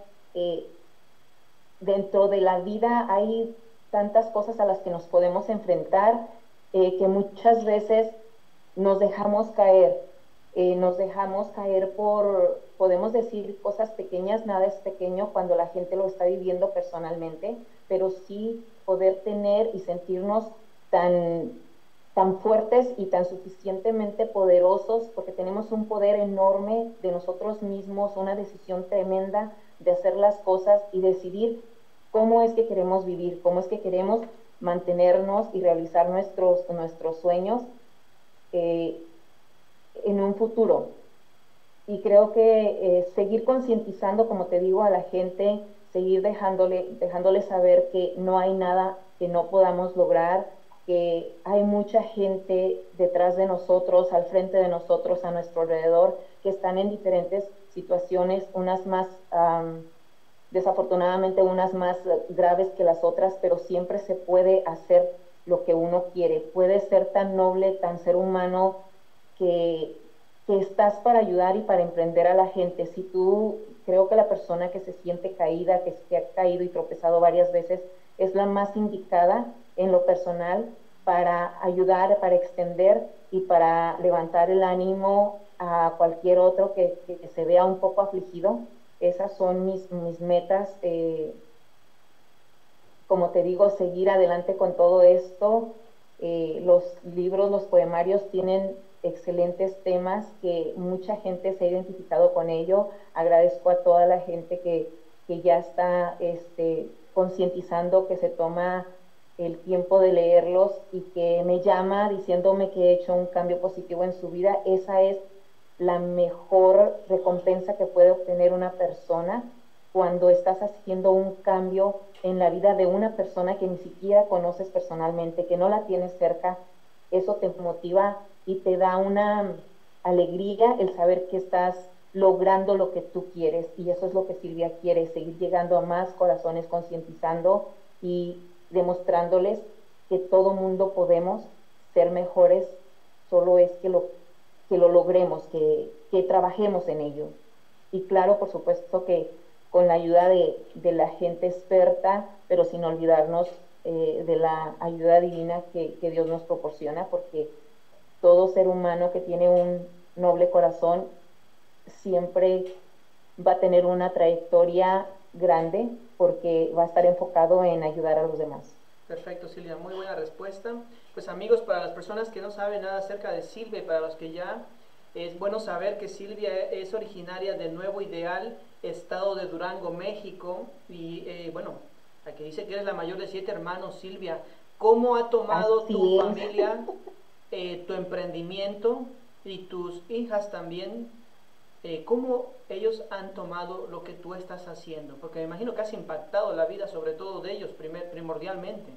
Dentro de la vida hay tantas cosas a las que nos podemos enfrentar, que muchas veces nos dejamos caer. Podemos decir cosas pequeñas, nada es pequeño cuando la gente lo está viviendo personalmente, pero sí poder tener y sentirnos tan fuertes y tan suficientemente poderosos, porque tenemos un poder enorme de nosotros mismos, una decisión tremenda de hacer las cosas y decidir cómo es que queremos vivir, cómo es que queremos mantenernos y realizar nuestros sueños en un futuro. Y creo que seguir concientizando, como te digo, a la gente, seguir dejándole saber que no hay nada que no podamos lograr, que hay mucha gente detrás de nosotros, al frente de nosotros, a nuestro alrededor, que están en diferentes situaciones, unas más, desafortunadamente, unas más graves que las otras, pero siempre se puede hacer lo que uno quiere. Puede ser tan noble, tan ser humano, que estás para ayudar y para emprender a la gente. Si tú, creo que la persona que se siente caída, que ha caído y tropezado varias veces, es la más indicada en lo personal para ayudar, para extender y para levantar el ánimo a cualquier otro que se vea un poco afligido. Esas son mis metas. Como te digo, seguir adelante con todo esto. Los libros, los poemarios tienen excelentes temas que mucha gente se ha identificado con ello. Agradezco a toda la gente que ya está concientizando, que se toma el tiempo de leerlos y que me llama diciéndome que he hecho un cambio positivo en su vida. Esa es la mejor recompensa que puede obtener una persona, cuando estás haciendo un cambio en la vida de una persona que ni siquiera conoces personalmente, que no la tienes cerca. Eso te motiva y te da una alegría el saber que estás logrando lo que tú quieres, y eso es lo que Silvia quiere, seguir llegando a más corazones, concientizando y demostrándoles que todo mundo podemos ser mejores, solo es que lo logremos, que trabajemos en ello. Y claro, por supuesto que con la ayuda de la gente experta, pero sin olvidarnos de la ayuda divina que Dios nos proporciona, porque todo ser humano que tiene un noble corazón siempre va a tener una trayectoria grande, porque va a estar enfocado en ayudar a los demás. Perfecto, Silvia, muy buena respuesta. Pues amigos, para las personas que no saben nada acerca de Silvia, y para los que ya, es bueno saber que Silvia es originaria de Nuevo Ideal, estado de Durango, México, y bueno, aquí dice que eres la mayor de 7 hermanos. Silvia, ¿cómo ha tomado tu familia tu emprendimiento, y tus hijas también? ¿Cómo ellos han tomado lo que tú estás haciendo? Porque me imagino que has impactado la vida, sobre todo de ellos, primordialmente.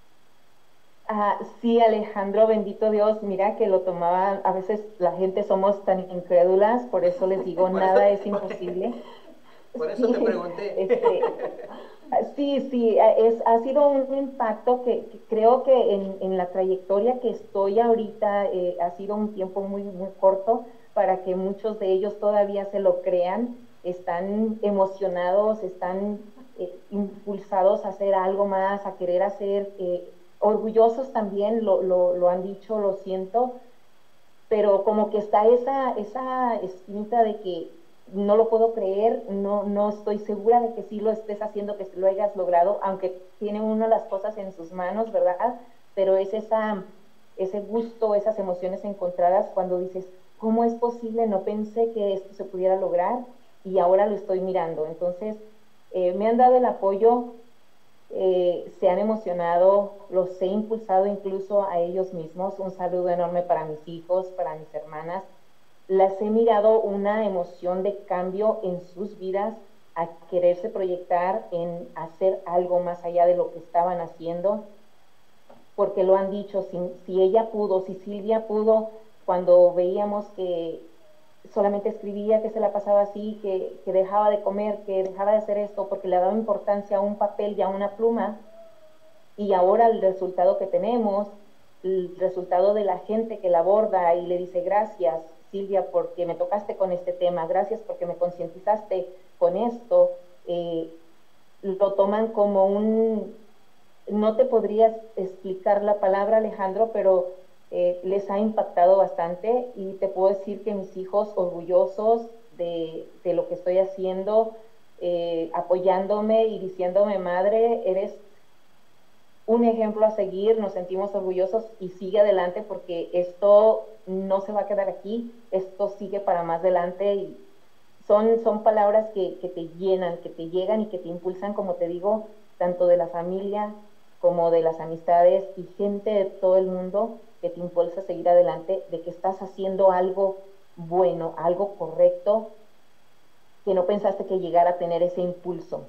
Sí, Alejandro, bendito Dios, mira que lo tomaban, a veces la gente somos tan incrédulas, por eso les digo, nada es imposible. Por eso te pregunté. Sí, ha sido un impacto que creo que en la trayectoria que estoy ahorita ha sido un tiempo muy, muy corto para que muchos de ellos todavía se lo crean. Están emocionados, están impulsados a hacer algo más, a querer hacer, orgullosos también, lo han dicho, lo siento, pero como que está esa espinita de que no lo puedo creer, no estoy segura de que sí lo estés haciendo, que lo hayas logrado, aunque tiene uno las cosas en sus manos, ¿verdad? Pero es ese gusto, esas emociones encontradas cuando dices, ¿cómo es posible? No pensé que esto se pudiera lograr y ahora lo estoy mirando. Entonces, me han dado el apoyo se han emocionado, los he impulsado incluso a ellos mismos. Un saludo enorme para mis hijos, para mis hermanas. Las he mirado una emoción de cambio en sus vidas, a quererse proyectar en hacer algo más allá de lo que estaban haciendo, porque lo han dicho, si ella pudo, si Silvia pudo, cuando veíamos que solamente escribía, que se la pasaba así, que dejaba de comer, que dejaba de hacer esto, porque le daba importancia a un papel y a una pluma, y ahora el resultado que tenemos, el resultado de la gente que la aborda y le dice gracias, Silvia, porque me tocaste con este tema, gracias porque me concientizaste con esto, lo toman como no te podrías explicar la palabra, Alejandro, pero les ha impactado bastante, y te puedo decir que mis hijos orgullosos de lo que estoy haciendo, apoyándome y diciéndome, madre, eres un ejemplo a seguir, nos sentimos orgullosos y sigue adelante, porque esto no se va a quedar aquí, esto sigue para más adelante, y son palabras que te llenan, que te llegan y que te impulsan, como te digo, tanto de la familia como de las amistades y gente de todo el mundo, que te impulsa a seguir adelante, de que estás haciendo algo bueno, algo correcto, que no pensaste que llegara a tener ese impulso.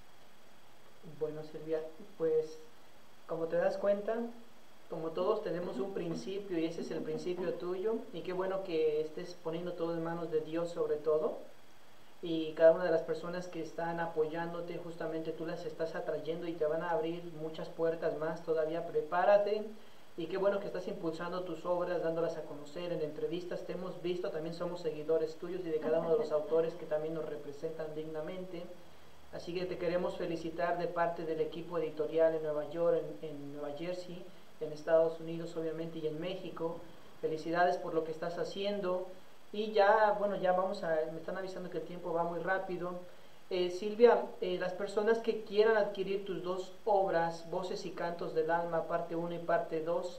Bueno, Silvia, pues como te das cuenta, como todos tenemos un principio, y ese es el principio tuyo, y qué bueno que estés poniendo todo en manos de Dios sobre todo, y cada una de las personas que están apoyándote, justamente tú las estás atrayendo y te van a abrir muchas puertas más todavía. Prepárate, y qué bueno que estás impulsando tus obras, dándolas a conocer en entrevistas. Te hemos visto, también somos seguidores tuyos y de cada uno de los autores que también nos representan dignamente. Así que te queremos felicitar de parte del equipo editorial en Nueva York, en Nueva Jersey, en Estados Unidos obviamente, y en México. Felicidades por lo que estás haciendo. Y ya, bueno, ya me están avisando que el tiempo va muy rápido. Silvia, las personas que quieran adquirir tus dos obras, Voces y Cantos del Alma, parte 1 y parte 2,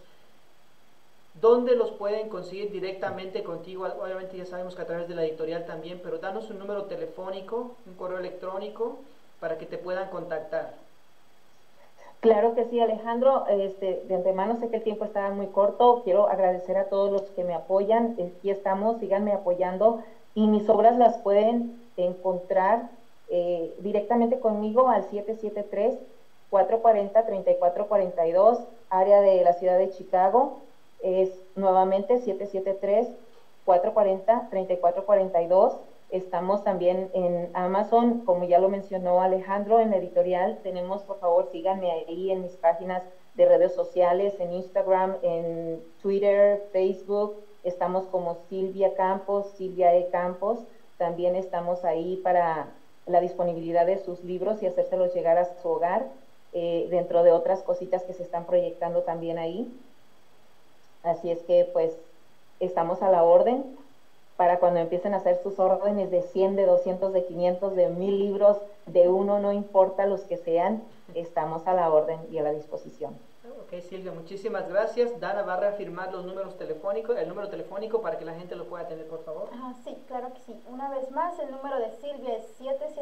¿dónde los pueden conseguir directamente contigo? Obviamente ya sabemos que a través de la editorial también, pero danos un número telefónico, un correo electrónico, para que te puedan contactar. Claro que sí, Alejandro. De antemano sé que el tiempo estaba muy corto. Quiero agradecer a todos los que me apoyan. Aquí estamos, síganme apoyando. Y mis obras las pueden encontrar directamente conmigo al 773-440-3442, área de la ciudad de Chicago. Es nuevamente 773-440-3442. Estamos también en Amazon, como ya lo mencionó Alejandro, en la editorial. Tenemos, por favor, síganme ahí en mis páginas de redes sociales, en Instagram, en Twitter, Facebook. Estamos como Silvia Campos, Silvia E. Campos. También estamos ahí para la disponibilidad de sus libros y hacérselos llegar a su hogar, dentro de otras cositas que se están proyectando también ahí. Así es que, pues, estamos a la orden para cuando empiecen a hacer sus órdenes de 100, de 200, de 500, de 1000 libros, de uno, no importa los que sean, estamos a la orden y a la disposición. Ok, Silvia, muchísimas gracias. Dana va a reafirmar los números telefónicos, el número telefónico para que la gente lo pueda tener, por favor. Sí, claro que sí. Una vez más, el número de Silvia es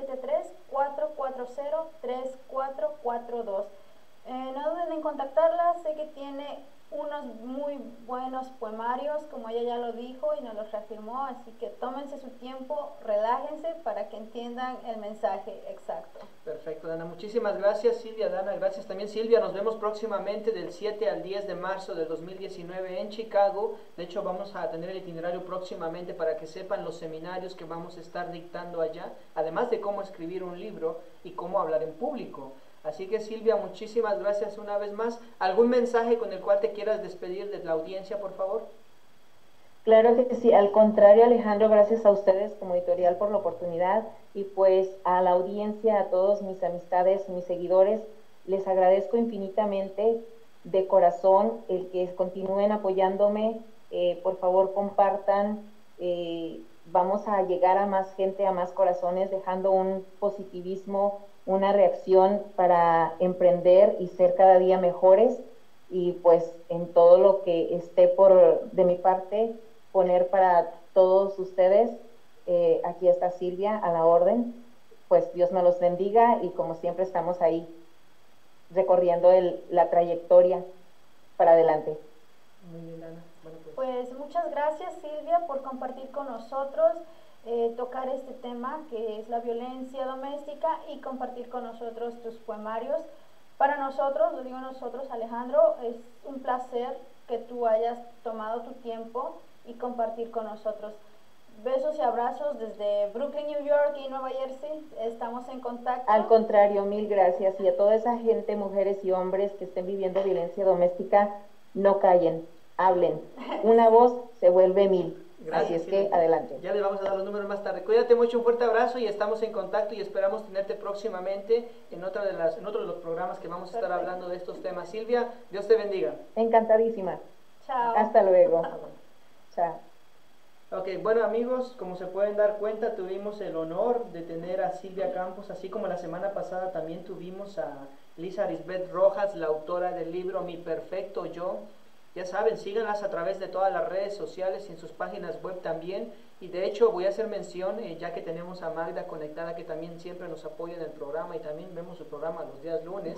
773-440-3442. No duden en contactarla, sé que tiene unos muy buenos poemarios, como ella ya lo dijo y nos los reafirmó, así que tómense su tiempo, relájense para que entiendan el mensaje exacto. Perfecto, Dana, muchísimas gracias. Silvia, Dana, gracias también. Silvia, nos vemos próximamente del 7 al 10 de marzo del 2019 en Chicago. De hecho, vamos a tener el itinerario próximamente para que sepan los seminarios que vamos a estar dictando allá, además de cómo escribir un libro y cómo hablar en público. Así que, Silvia, muchísimas gracias una vez más. ¿Algún mensaje con el cual te quieras despedir de la audiencia, por favor? Claro que sí, al contrario, Alejandro, gracias a ustedes como editorial por la oportunidad, y pues a la audiencia, a todos mis amistades, mis seguidores, les agradezco infinitamente de corazón el que continúen apoyándome. Por favor, compartan, vamos a llegar a más gente, a más corazones, dejando un positivismo, una reacción para emprender y ser cada día mejores, y pues en todo lo que esté de mi parte, poner para todos ustedes. Aquí está Silvia a la orden. Pues Dios me los bendiga, y como siempre estamos ahí. recorriendo la trayectoria para adelante. Muy bien, Ana. Bueno, pues muchas gracias, Silvia, por compartir con nosotros, tocar este tema que es la violencia doméstica y compartir con nosotros tus poemarios. Para nosotros, lo digo nosotros, Alejandro, es un placer que tú hayas tomado tu tiempo y compartir con nosotros. Besos y abrazos desde Brooklyn, New York y Nueva Jersey. Estamos en contacto. Al contrario, mil gracias. Y a toda esa gente, mujeres y hombres que estén viviendo violencia doméstica, no callen, hablen. Una voz se vuelve mil. Gracias, así es que adelante. Ya les vamos a dar los números más tarde. Cuídate mucho, un fuerte abrazo y estamos en contacto y esperamos tenerte próximamente en otro de los programas que vamos a estar hablando de estos temas. Silvia, Dios te bendiga. Encantadísima. Chao. Hasta luego. Chao. Ok, bueno amigos, como se pueden dar cuenta, tuvimos el honor de tener a Silvia Campos, así como la semana pasada también tuvimos a Lisa Arisbet Rojas, la autora del libro Mi Perfecto Yo. Ya saben, síganlas a través de todas las redes sociales y en sus páginas web también. Y de hecho voy a hacer mención, ya que tenemos a Magda conectada, que también siempre nos apoya en el programa y también vemos su programa los días lunes.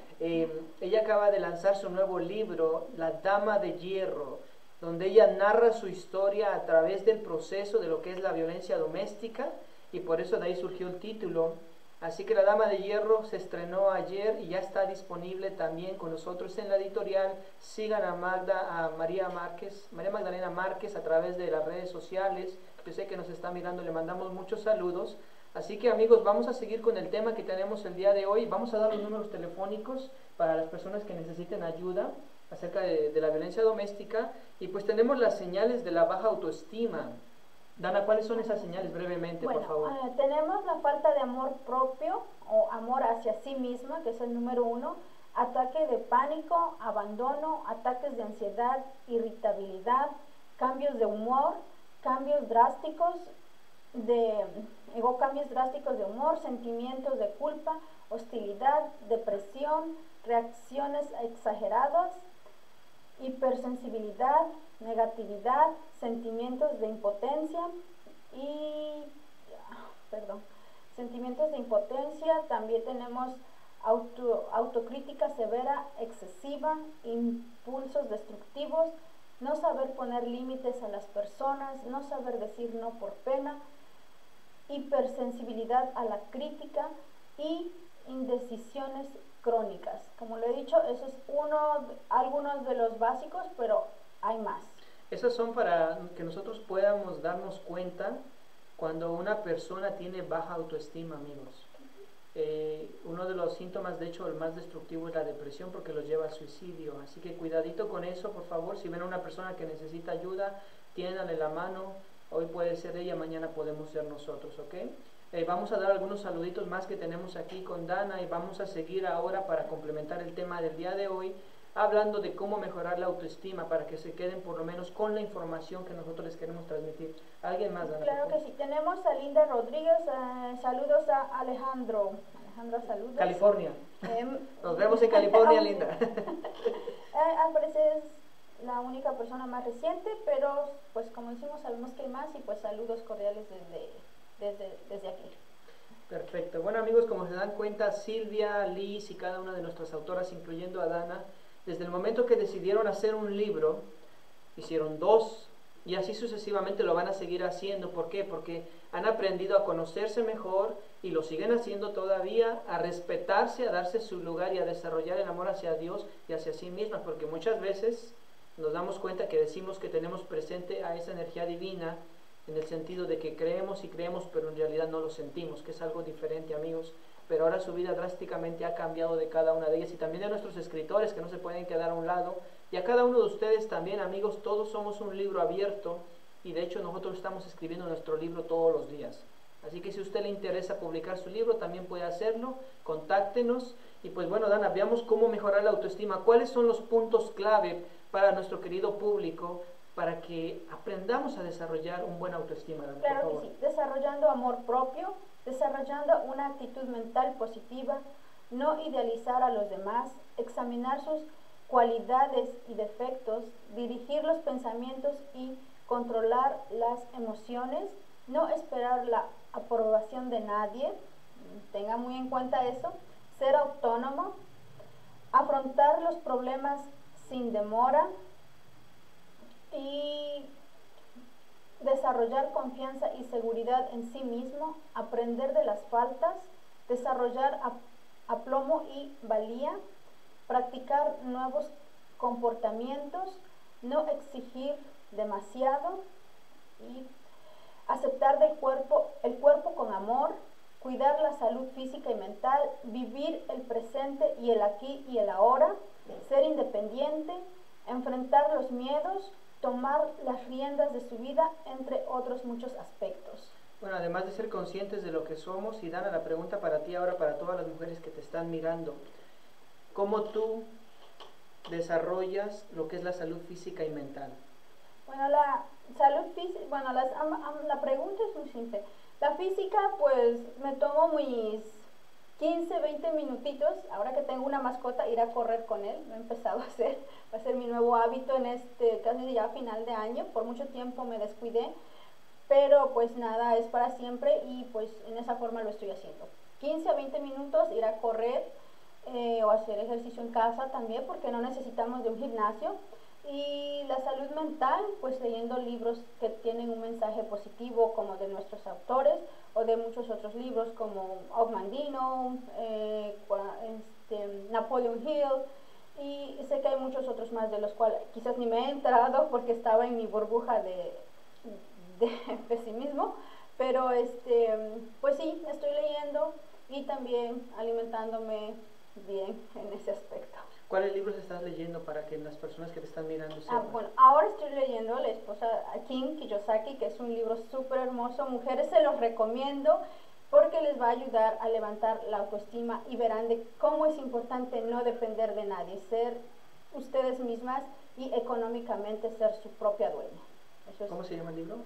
Ella acaba de lanzar su nuevo libro, La Dama de Hierro, donde ella narra su historia a través del proceso de lo que es la violencia doméstica, y por eso de ahí surgió el título. Así que La Dama de Hierro se estrenó ayer y ya está disponible también con nosotros en la editorial. Sigan a María Magdalena Márquez a través de las redes sociales. Yo sé que nos está mirando, le mandamos muchos saludos. Así que amigos, vamos a seguir con el tema que tenemos el día de hoy. Vamos a dar los números telefónicos para las personas que necesiten ayuda acerca de la violencia doméstica. Y pues tenemos las señales de la baja autoestima. Dana, ¿cuáles son esas señales brevemente, por favor? Tenemos la falta de amor propio o amor hacia sí misma, que es el número 1, ataque de pánico, abandono, ataques de ansiedad, irritabilidad, cambios de humor, cambios drásticos de humor, sentimientos de culpa, hostilidad, depresión, reacciones exageradas, hipersensibilidad, negatividad, sentimientos de impotencia también tenemos autocrítica severa, excesiva, impulsos destructivos, no saber poner límites a las personas, no saber decir no por pena, hipersensibilidad a la crítica y indecisiones crónicas. Como lo he dicho, eso es algunos de los básicos, pero hay más. Esas son para que nosotros podamos darnos cuenta cuando una persona tiene baja autoestima, amigos. Uno de los síntomas, de hecho, el más destructivo es la depresión, porque los lleva al suicidio. Así que cuidadito con eso, por favor. Si ven a una persona que necesita ayuda, tiéndanle la mano. Hoy puede ser ella, mañana podemos ser nosotros, ¿ok? Vamos a dar algunos saluditos más que tenemos aquí con Dana y vamos a seguir ahora para complementar el tema del día de hoy, hablando de cómo mejorar la autoestima para que se queden por lo menos con la información que nosotros les queremos transmitir. ¿Alguien más, Dana? Claro que sí. Tenemos a Linda Rodríguez. Saludos a Alejandro. Alejandro, saludos. California. Nos vemos en California, Linda. Al parecer es la única persona más reciente, pero pues como decimos, sabemos que hay más y pues saludos cordiales desde aquí. Perfecto. Bueno amigos, como se dan cuenta, Silvia, Liz y cada una de nuestras autoras, incluyendo a Dana, desde el momento que decidieron hacer un libro, hicieron 2 y así sucesivamente lo van a seguir haciendo. ¿Por qué? Porque han aprendido a conocerse mejor y lo siguen haciendo todavía, a respetarse, a darse su lugar y a desarrollar el amor hacia Dios y hacia sí mismas, porque muchas veces nos damos cuenta que decimos que tenemos presente a esa energía divina, en el sentido de que creemos y creemos, pero en realidad no lo sentimos, que es algo diferente, amigos. Pero ahora su vida drásticamente ha cambiado de cada una de ellas y también de nuestros escritores, que no se pueden quedar a un lado. Y a cada uno de ustedes también, amigos, todos somos un libro abierto y de hecho nosotros estamos escribiendo nuestro libro todos los días. Así que si a usted le interesa publicar su libro, también puede hacerlo, contáctenos. Y pues bueno, Dana, veamos cómo mejorar la autoestima. ¿Cuáles son los puntos clave para nuestro querido público para que aprendamos a desarrollar un buen autoestima? Dana, claro que sí, desarrollando amor propio, desarrollando una actitud mental positiva, no idealizar a los demás, examinar sus cualidades y defectos, dirigir los pensamientos y controlar las emociones, no esperar la aprobación de nadie, tenga muy en cuenta eso, ser autónomo, afrontar los problemas sin demora y desarrollar confianza y seguridad en sí mismo, aprender de las faltas, desarrollar aplomo y valía, practicar nuevos comportamientos, no exigir demasiado y aceptar el cuerpo con amor, cuidar la salud física y mental, vivir el presente y el aquí y el ahora, ser independiente, enfrentar los miedos, tomar las riendas de su vida, entre otros muchos aspectos. Bueno, además de ser conscientes de lo que somos, y Dana, la pregunta para ti ahora, para todas las mujeres que te están mirando, ¿cómo tú desarrollas lo que es la salud física y mental? Bueno, la salud física, bueno, la pregunta es muy simple. La física, pues me tomo mis 15, 20 minutitos, ahora que tengo una mascota, ir a correr con él, lo he empezado a hacer, va a ser mi nuevo hábito en casi ya final de año. Por mucho tiempo me descuidé, pero pues nada, es para siempre y pues en esa forma lo estoy haciendo. 15 a 20 minutos, ir a correr o hacer ejercicio en casa también, porque no necesitamos de un gimnasio. Y la salud mental, pues leyendo libros que tienen un mensaje positivo, como de nuestros autores, o de muchos otros libros como Mandino, Napoleon Hill, y sé que hay muchos otros más de los cuales quizás ni me he enterado porque estaba en mi burbuja de pesimismo, pero pues sí, estoy leyendo y también alimentándome bien en ese aspecto. ¿Cuáles libros estás leyendo para que las personas que te están mirando sepan? Bueno, ahora estoy leyendo La esposa King Kiyosaki, que es un libro súper hermoso. Mujeres, se los recomiendo porque les va a ayudar a levantar la autoestima y verán de cómo es importante no depender de nadie, ser ustedes mismas y económicamente ser su propia dueña. ¿Cómo se llama el libro?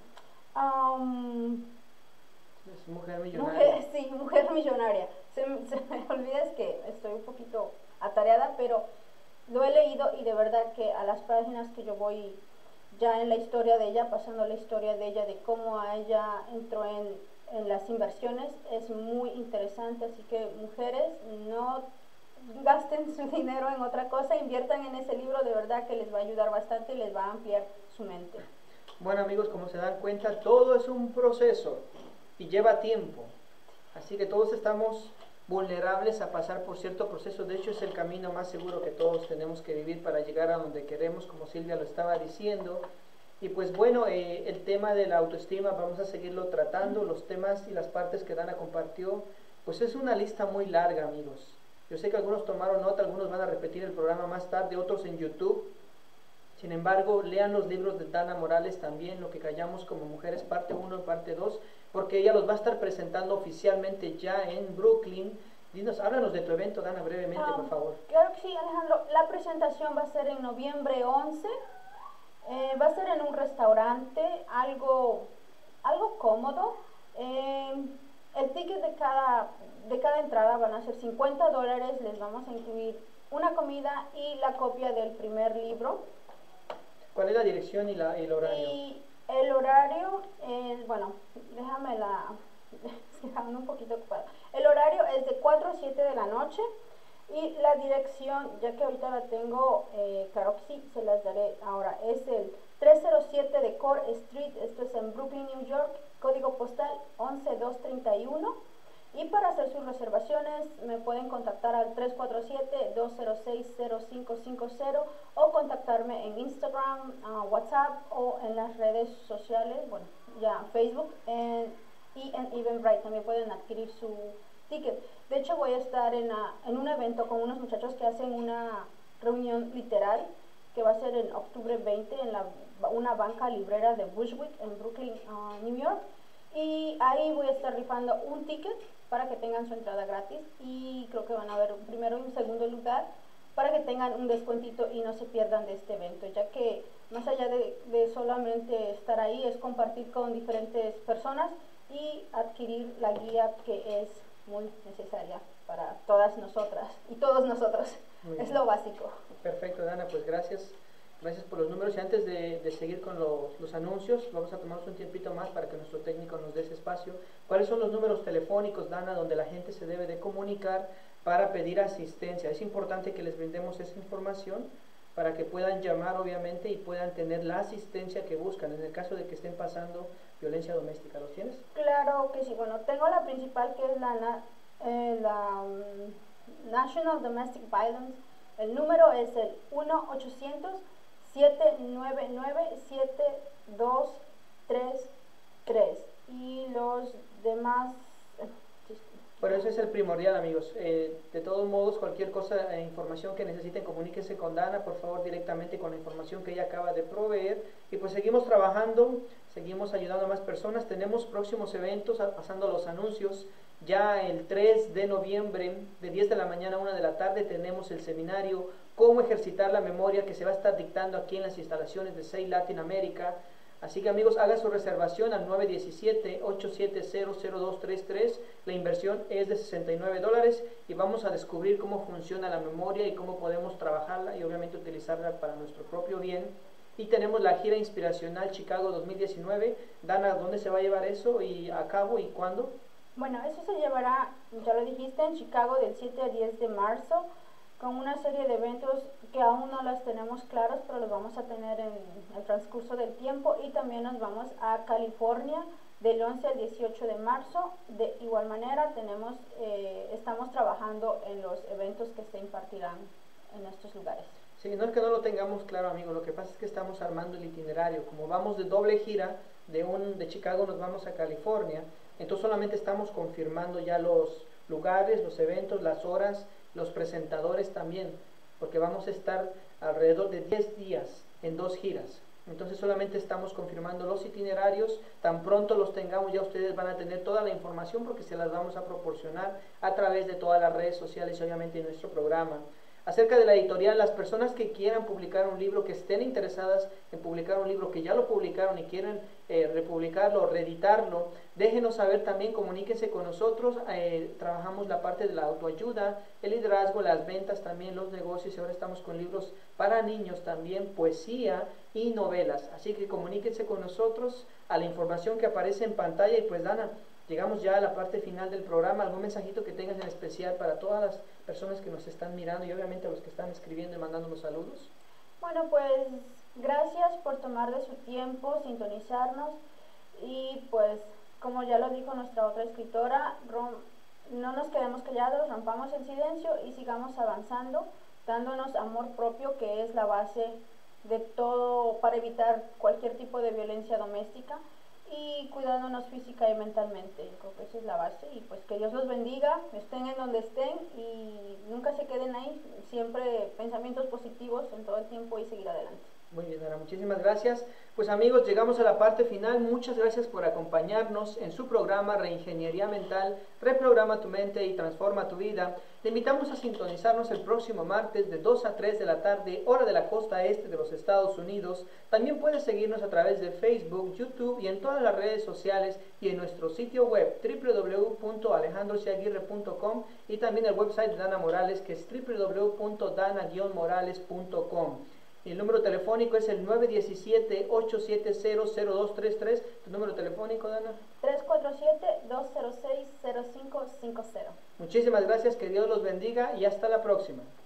Es Mujer Millonaria. Mujer Millonaria. Se me olvida, es que estoy un poquito atareada, pero lo he leído y de verdad que a las páginas que yo voy ya en la historia de ella, pasando la historia de ella, de cómo a ella entró en las inversiones, es muy interesante. Así que mujeres, no gasten su dinero en otra cosa, inviertan en ese libro, de verdad que les va a ayudar bastante y les va a ampliar su mente. Bueno amigos, como se dan cuenta, todo es un proceso y lleva tiempo, así que todos estamos vulnerables a pasar por cierto proceso. De hecho, es el camino más seguro que todos tenemos que vivir para llegar a donde queremos, como Silvia lo estaba diciendo. Y pues bueno, el tema de la autoestima vamos a seguirlo tratando. Los temas y las partes que Dana compartió, pues es una lista muy larga, amigos. Yo sé que algunos tomaron nota, algunos van a repetir el programa más tarde, otros en YouTube. Sin embargo, lean los libros de Dana Morales también, Lo que callamos como mujeres, parte 1 y parte 2, porque ella los va a estar presentando oficialmente ya en Brooklyn. Háblanos de tu evento, Dana, brevemente, por favor. Claro que sí, Alejandro. La presentación va a ser en noviembre 11. Va a ser en un restaurante, algo cómodo. El ticket de cada entrada van a ser $50. Les vamos a incluir una comida y la copia del primer libro. ¿Cuál es la dirección y el horario? Y el horario, bueno, es que ando un poquito ocupada. El horario es de 4 a 7 de la noche y la dirección, ya que ahorita la tengo, claro que sí, se las daré ahora. Es el 307 de Core Street, esto es en Brooklyn, New York, código postal 11231. Y para hacer sus reservaciones me pueden contactar al 347-206-0550 o contactarme en Instagram, WhatsApp o en las redes sociales, bueno, ya Facebook y en Eventbrite también pueden adquirir su ticket. De hecho, voy a estar en un evento con unos muchachos que hacen una reunión literal que va a ser en octubre 20 en una banca librera de Bushwick en Brooklyn, New York. Y ahí voy a estar rifando un ticket para que tengan su entrada gratis y creo que van a haber un primero y un segundo lugar para que tengan un descuentito y no se pierdan de este evento, ya que más allá de solamente estar ahí, es compartir con diferentes personas y adquirir la guía que es muy necesaria para todas nosotras y todos nosotros. Es lo básico. Perfecto, Dana, pues gracias. Gracias por los números y antes de seguir con los anuncios, vamos a tomarnos un tiempito más para que nuestro técnico nos dé ese espacio. ¿Cuáles son los números telefónicos, Dana, donde la gente se debe de comunicar para pedir asistencia. Es importante que les brindemos esa información para que puedan llamar, obviamente, y puedan tener la asistencia que buscan en el caso de que estén pasando violencia doméstica. ¿Los tienes? Claro que sí. Bueno, tengo la principal, que es la National Domestic Violence. El número es el 1-800-799-7233. Y los demás... Bueno, ese es el primordial, amigos. De todos modos, cualquier cosa, información que necesiten, comuníquense con Dana, por favor, directamente con la información que ella acaba de proveer. Y pues seguimos trabajando, seguimos ayudando a más personas. Tenemos próximos eventos, pasando los anuncios. Ya el 3 de noviembre, de 10 de la mañana a 1 de la tarde, tenemos el seminario Cómo ejercitar la memoria, que se va a estar dictando aquí en las instalaciones de SEI Latinoamérica. Así que, amigos, hagan su reservación al 917-870-0233. La inversión es de $69 y vamos a descubrir cómo funciona la memoria y cómo podemos trabajarla y obviamente utilizarla para nuestro propio bien. Y tenemos la gira inspiracional Chicago 2019. Dana, ¿dónde se va a llevar eso y a cabo y cuándo? Bueno, eso se llevará, ya lo dijiste, en Chicago del 7 al 10 de marzo, con una serie de eventos que aún no los tenemos claros, pero los vamos a tener en el transcurso del tiempo. Y también nos vamos a California del 11 al 18 de marzo. De igual manera estamos trabajando en los eventos que se impartirán en estos lugares. Sí, no es que no lo tengamos claro, amigos, lo que pasa es que estamos armando el itinerario. Como vamos de doble gira, de Chicago nos vamos a California, entonces solamente estamos confirmando ya los lugares, los eventos, las horas, los presentadores también, porque vamos a estar alrededor de 10 días en 2 giras. Entonces solamente estamos confirmando los itinerarios. Tan pronto los tengamos, ya ustedes van a tener toda la información, porque se las vamos a proporcionar a través de todas las redes sociales y obviamente en nuestro programa. Acerca de la editorial, las personas que quieran publicar un libro, que estén interesadas en publicar un libro, que ya lo publicaron y quieren republicarlo o reeditarlo, déjenos saber también, comuníquense con nosotros. Trabajamos la parte de la autoayuda, el liderazgo, las ventas, también los negocios, y ahora estamos con libros para niños también, poesía y novelas. Así que comuníquense con nosotros a la información que aparece en pantalla. Y pues, Dana, llegamos ya a la parte final del programa. ¿Algún mensajito que tengas en especial para todas las personas que nos están mirando y obviamente a los que están escribiendo y mandándonos saludos? Bueno, pues gracias por tomar de su tiempo, sintonizarnos, y pues como ya lo dijo nuestra otra escritora, no nos quedemos callados, rompamos el silencio y sigamos avanzando, dándonos amor propio, que es la base de todo para evitar cualquier tipo de violencia doméstica, y cuidándonos física y mentalmente. Creo que esa es la base. Y pues que Dios los bendiga, estén en donde estén y nunca se queden ahí, siempre pensamientos positivos en todo el tiempo y seguir adelante. Muy bien, Ana, muchísimas gracias. Pues, amigos, llegamos a la parte final. Muchas gracias por acompañarnos en su programa Reingeniería Mental, reprograma tu mente y transforma tu vida. Le invitamos a sintonizarnos el próximo martes de 2 a 3 de la tarde, hora de la costa este de los Estados Unidos. También puedes seguirnos a través de Facebook, YouTube y en todas las redes sociales, y en nuestro sitio web www.alejandrociaguirre.com, y también el website de Dana Morales, que es www.dana-morales.com. Y el número telefónico es el 917-870-0233. ¿Tu número telefónico, Dana? 347-206-0550. Muchísimas gracias, que Dios los bendiga y hasta la próxima.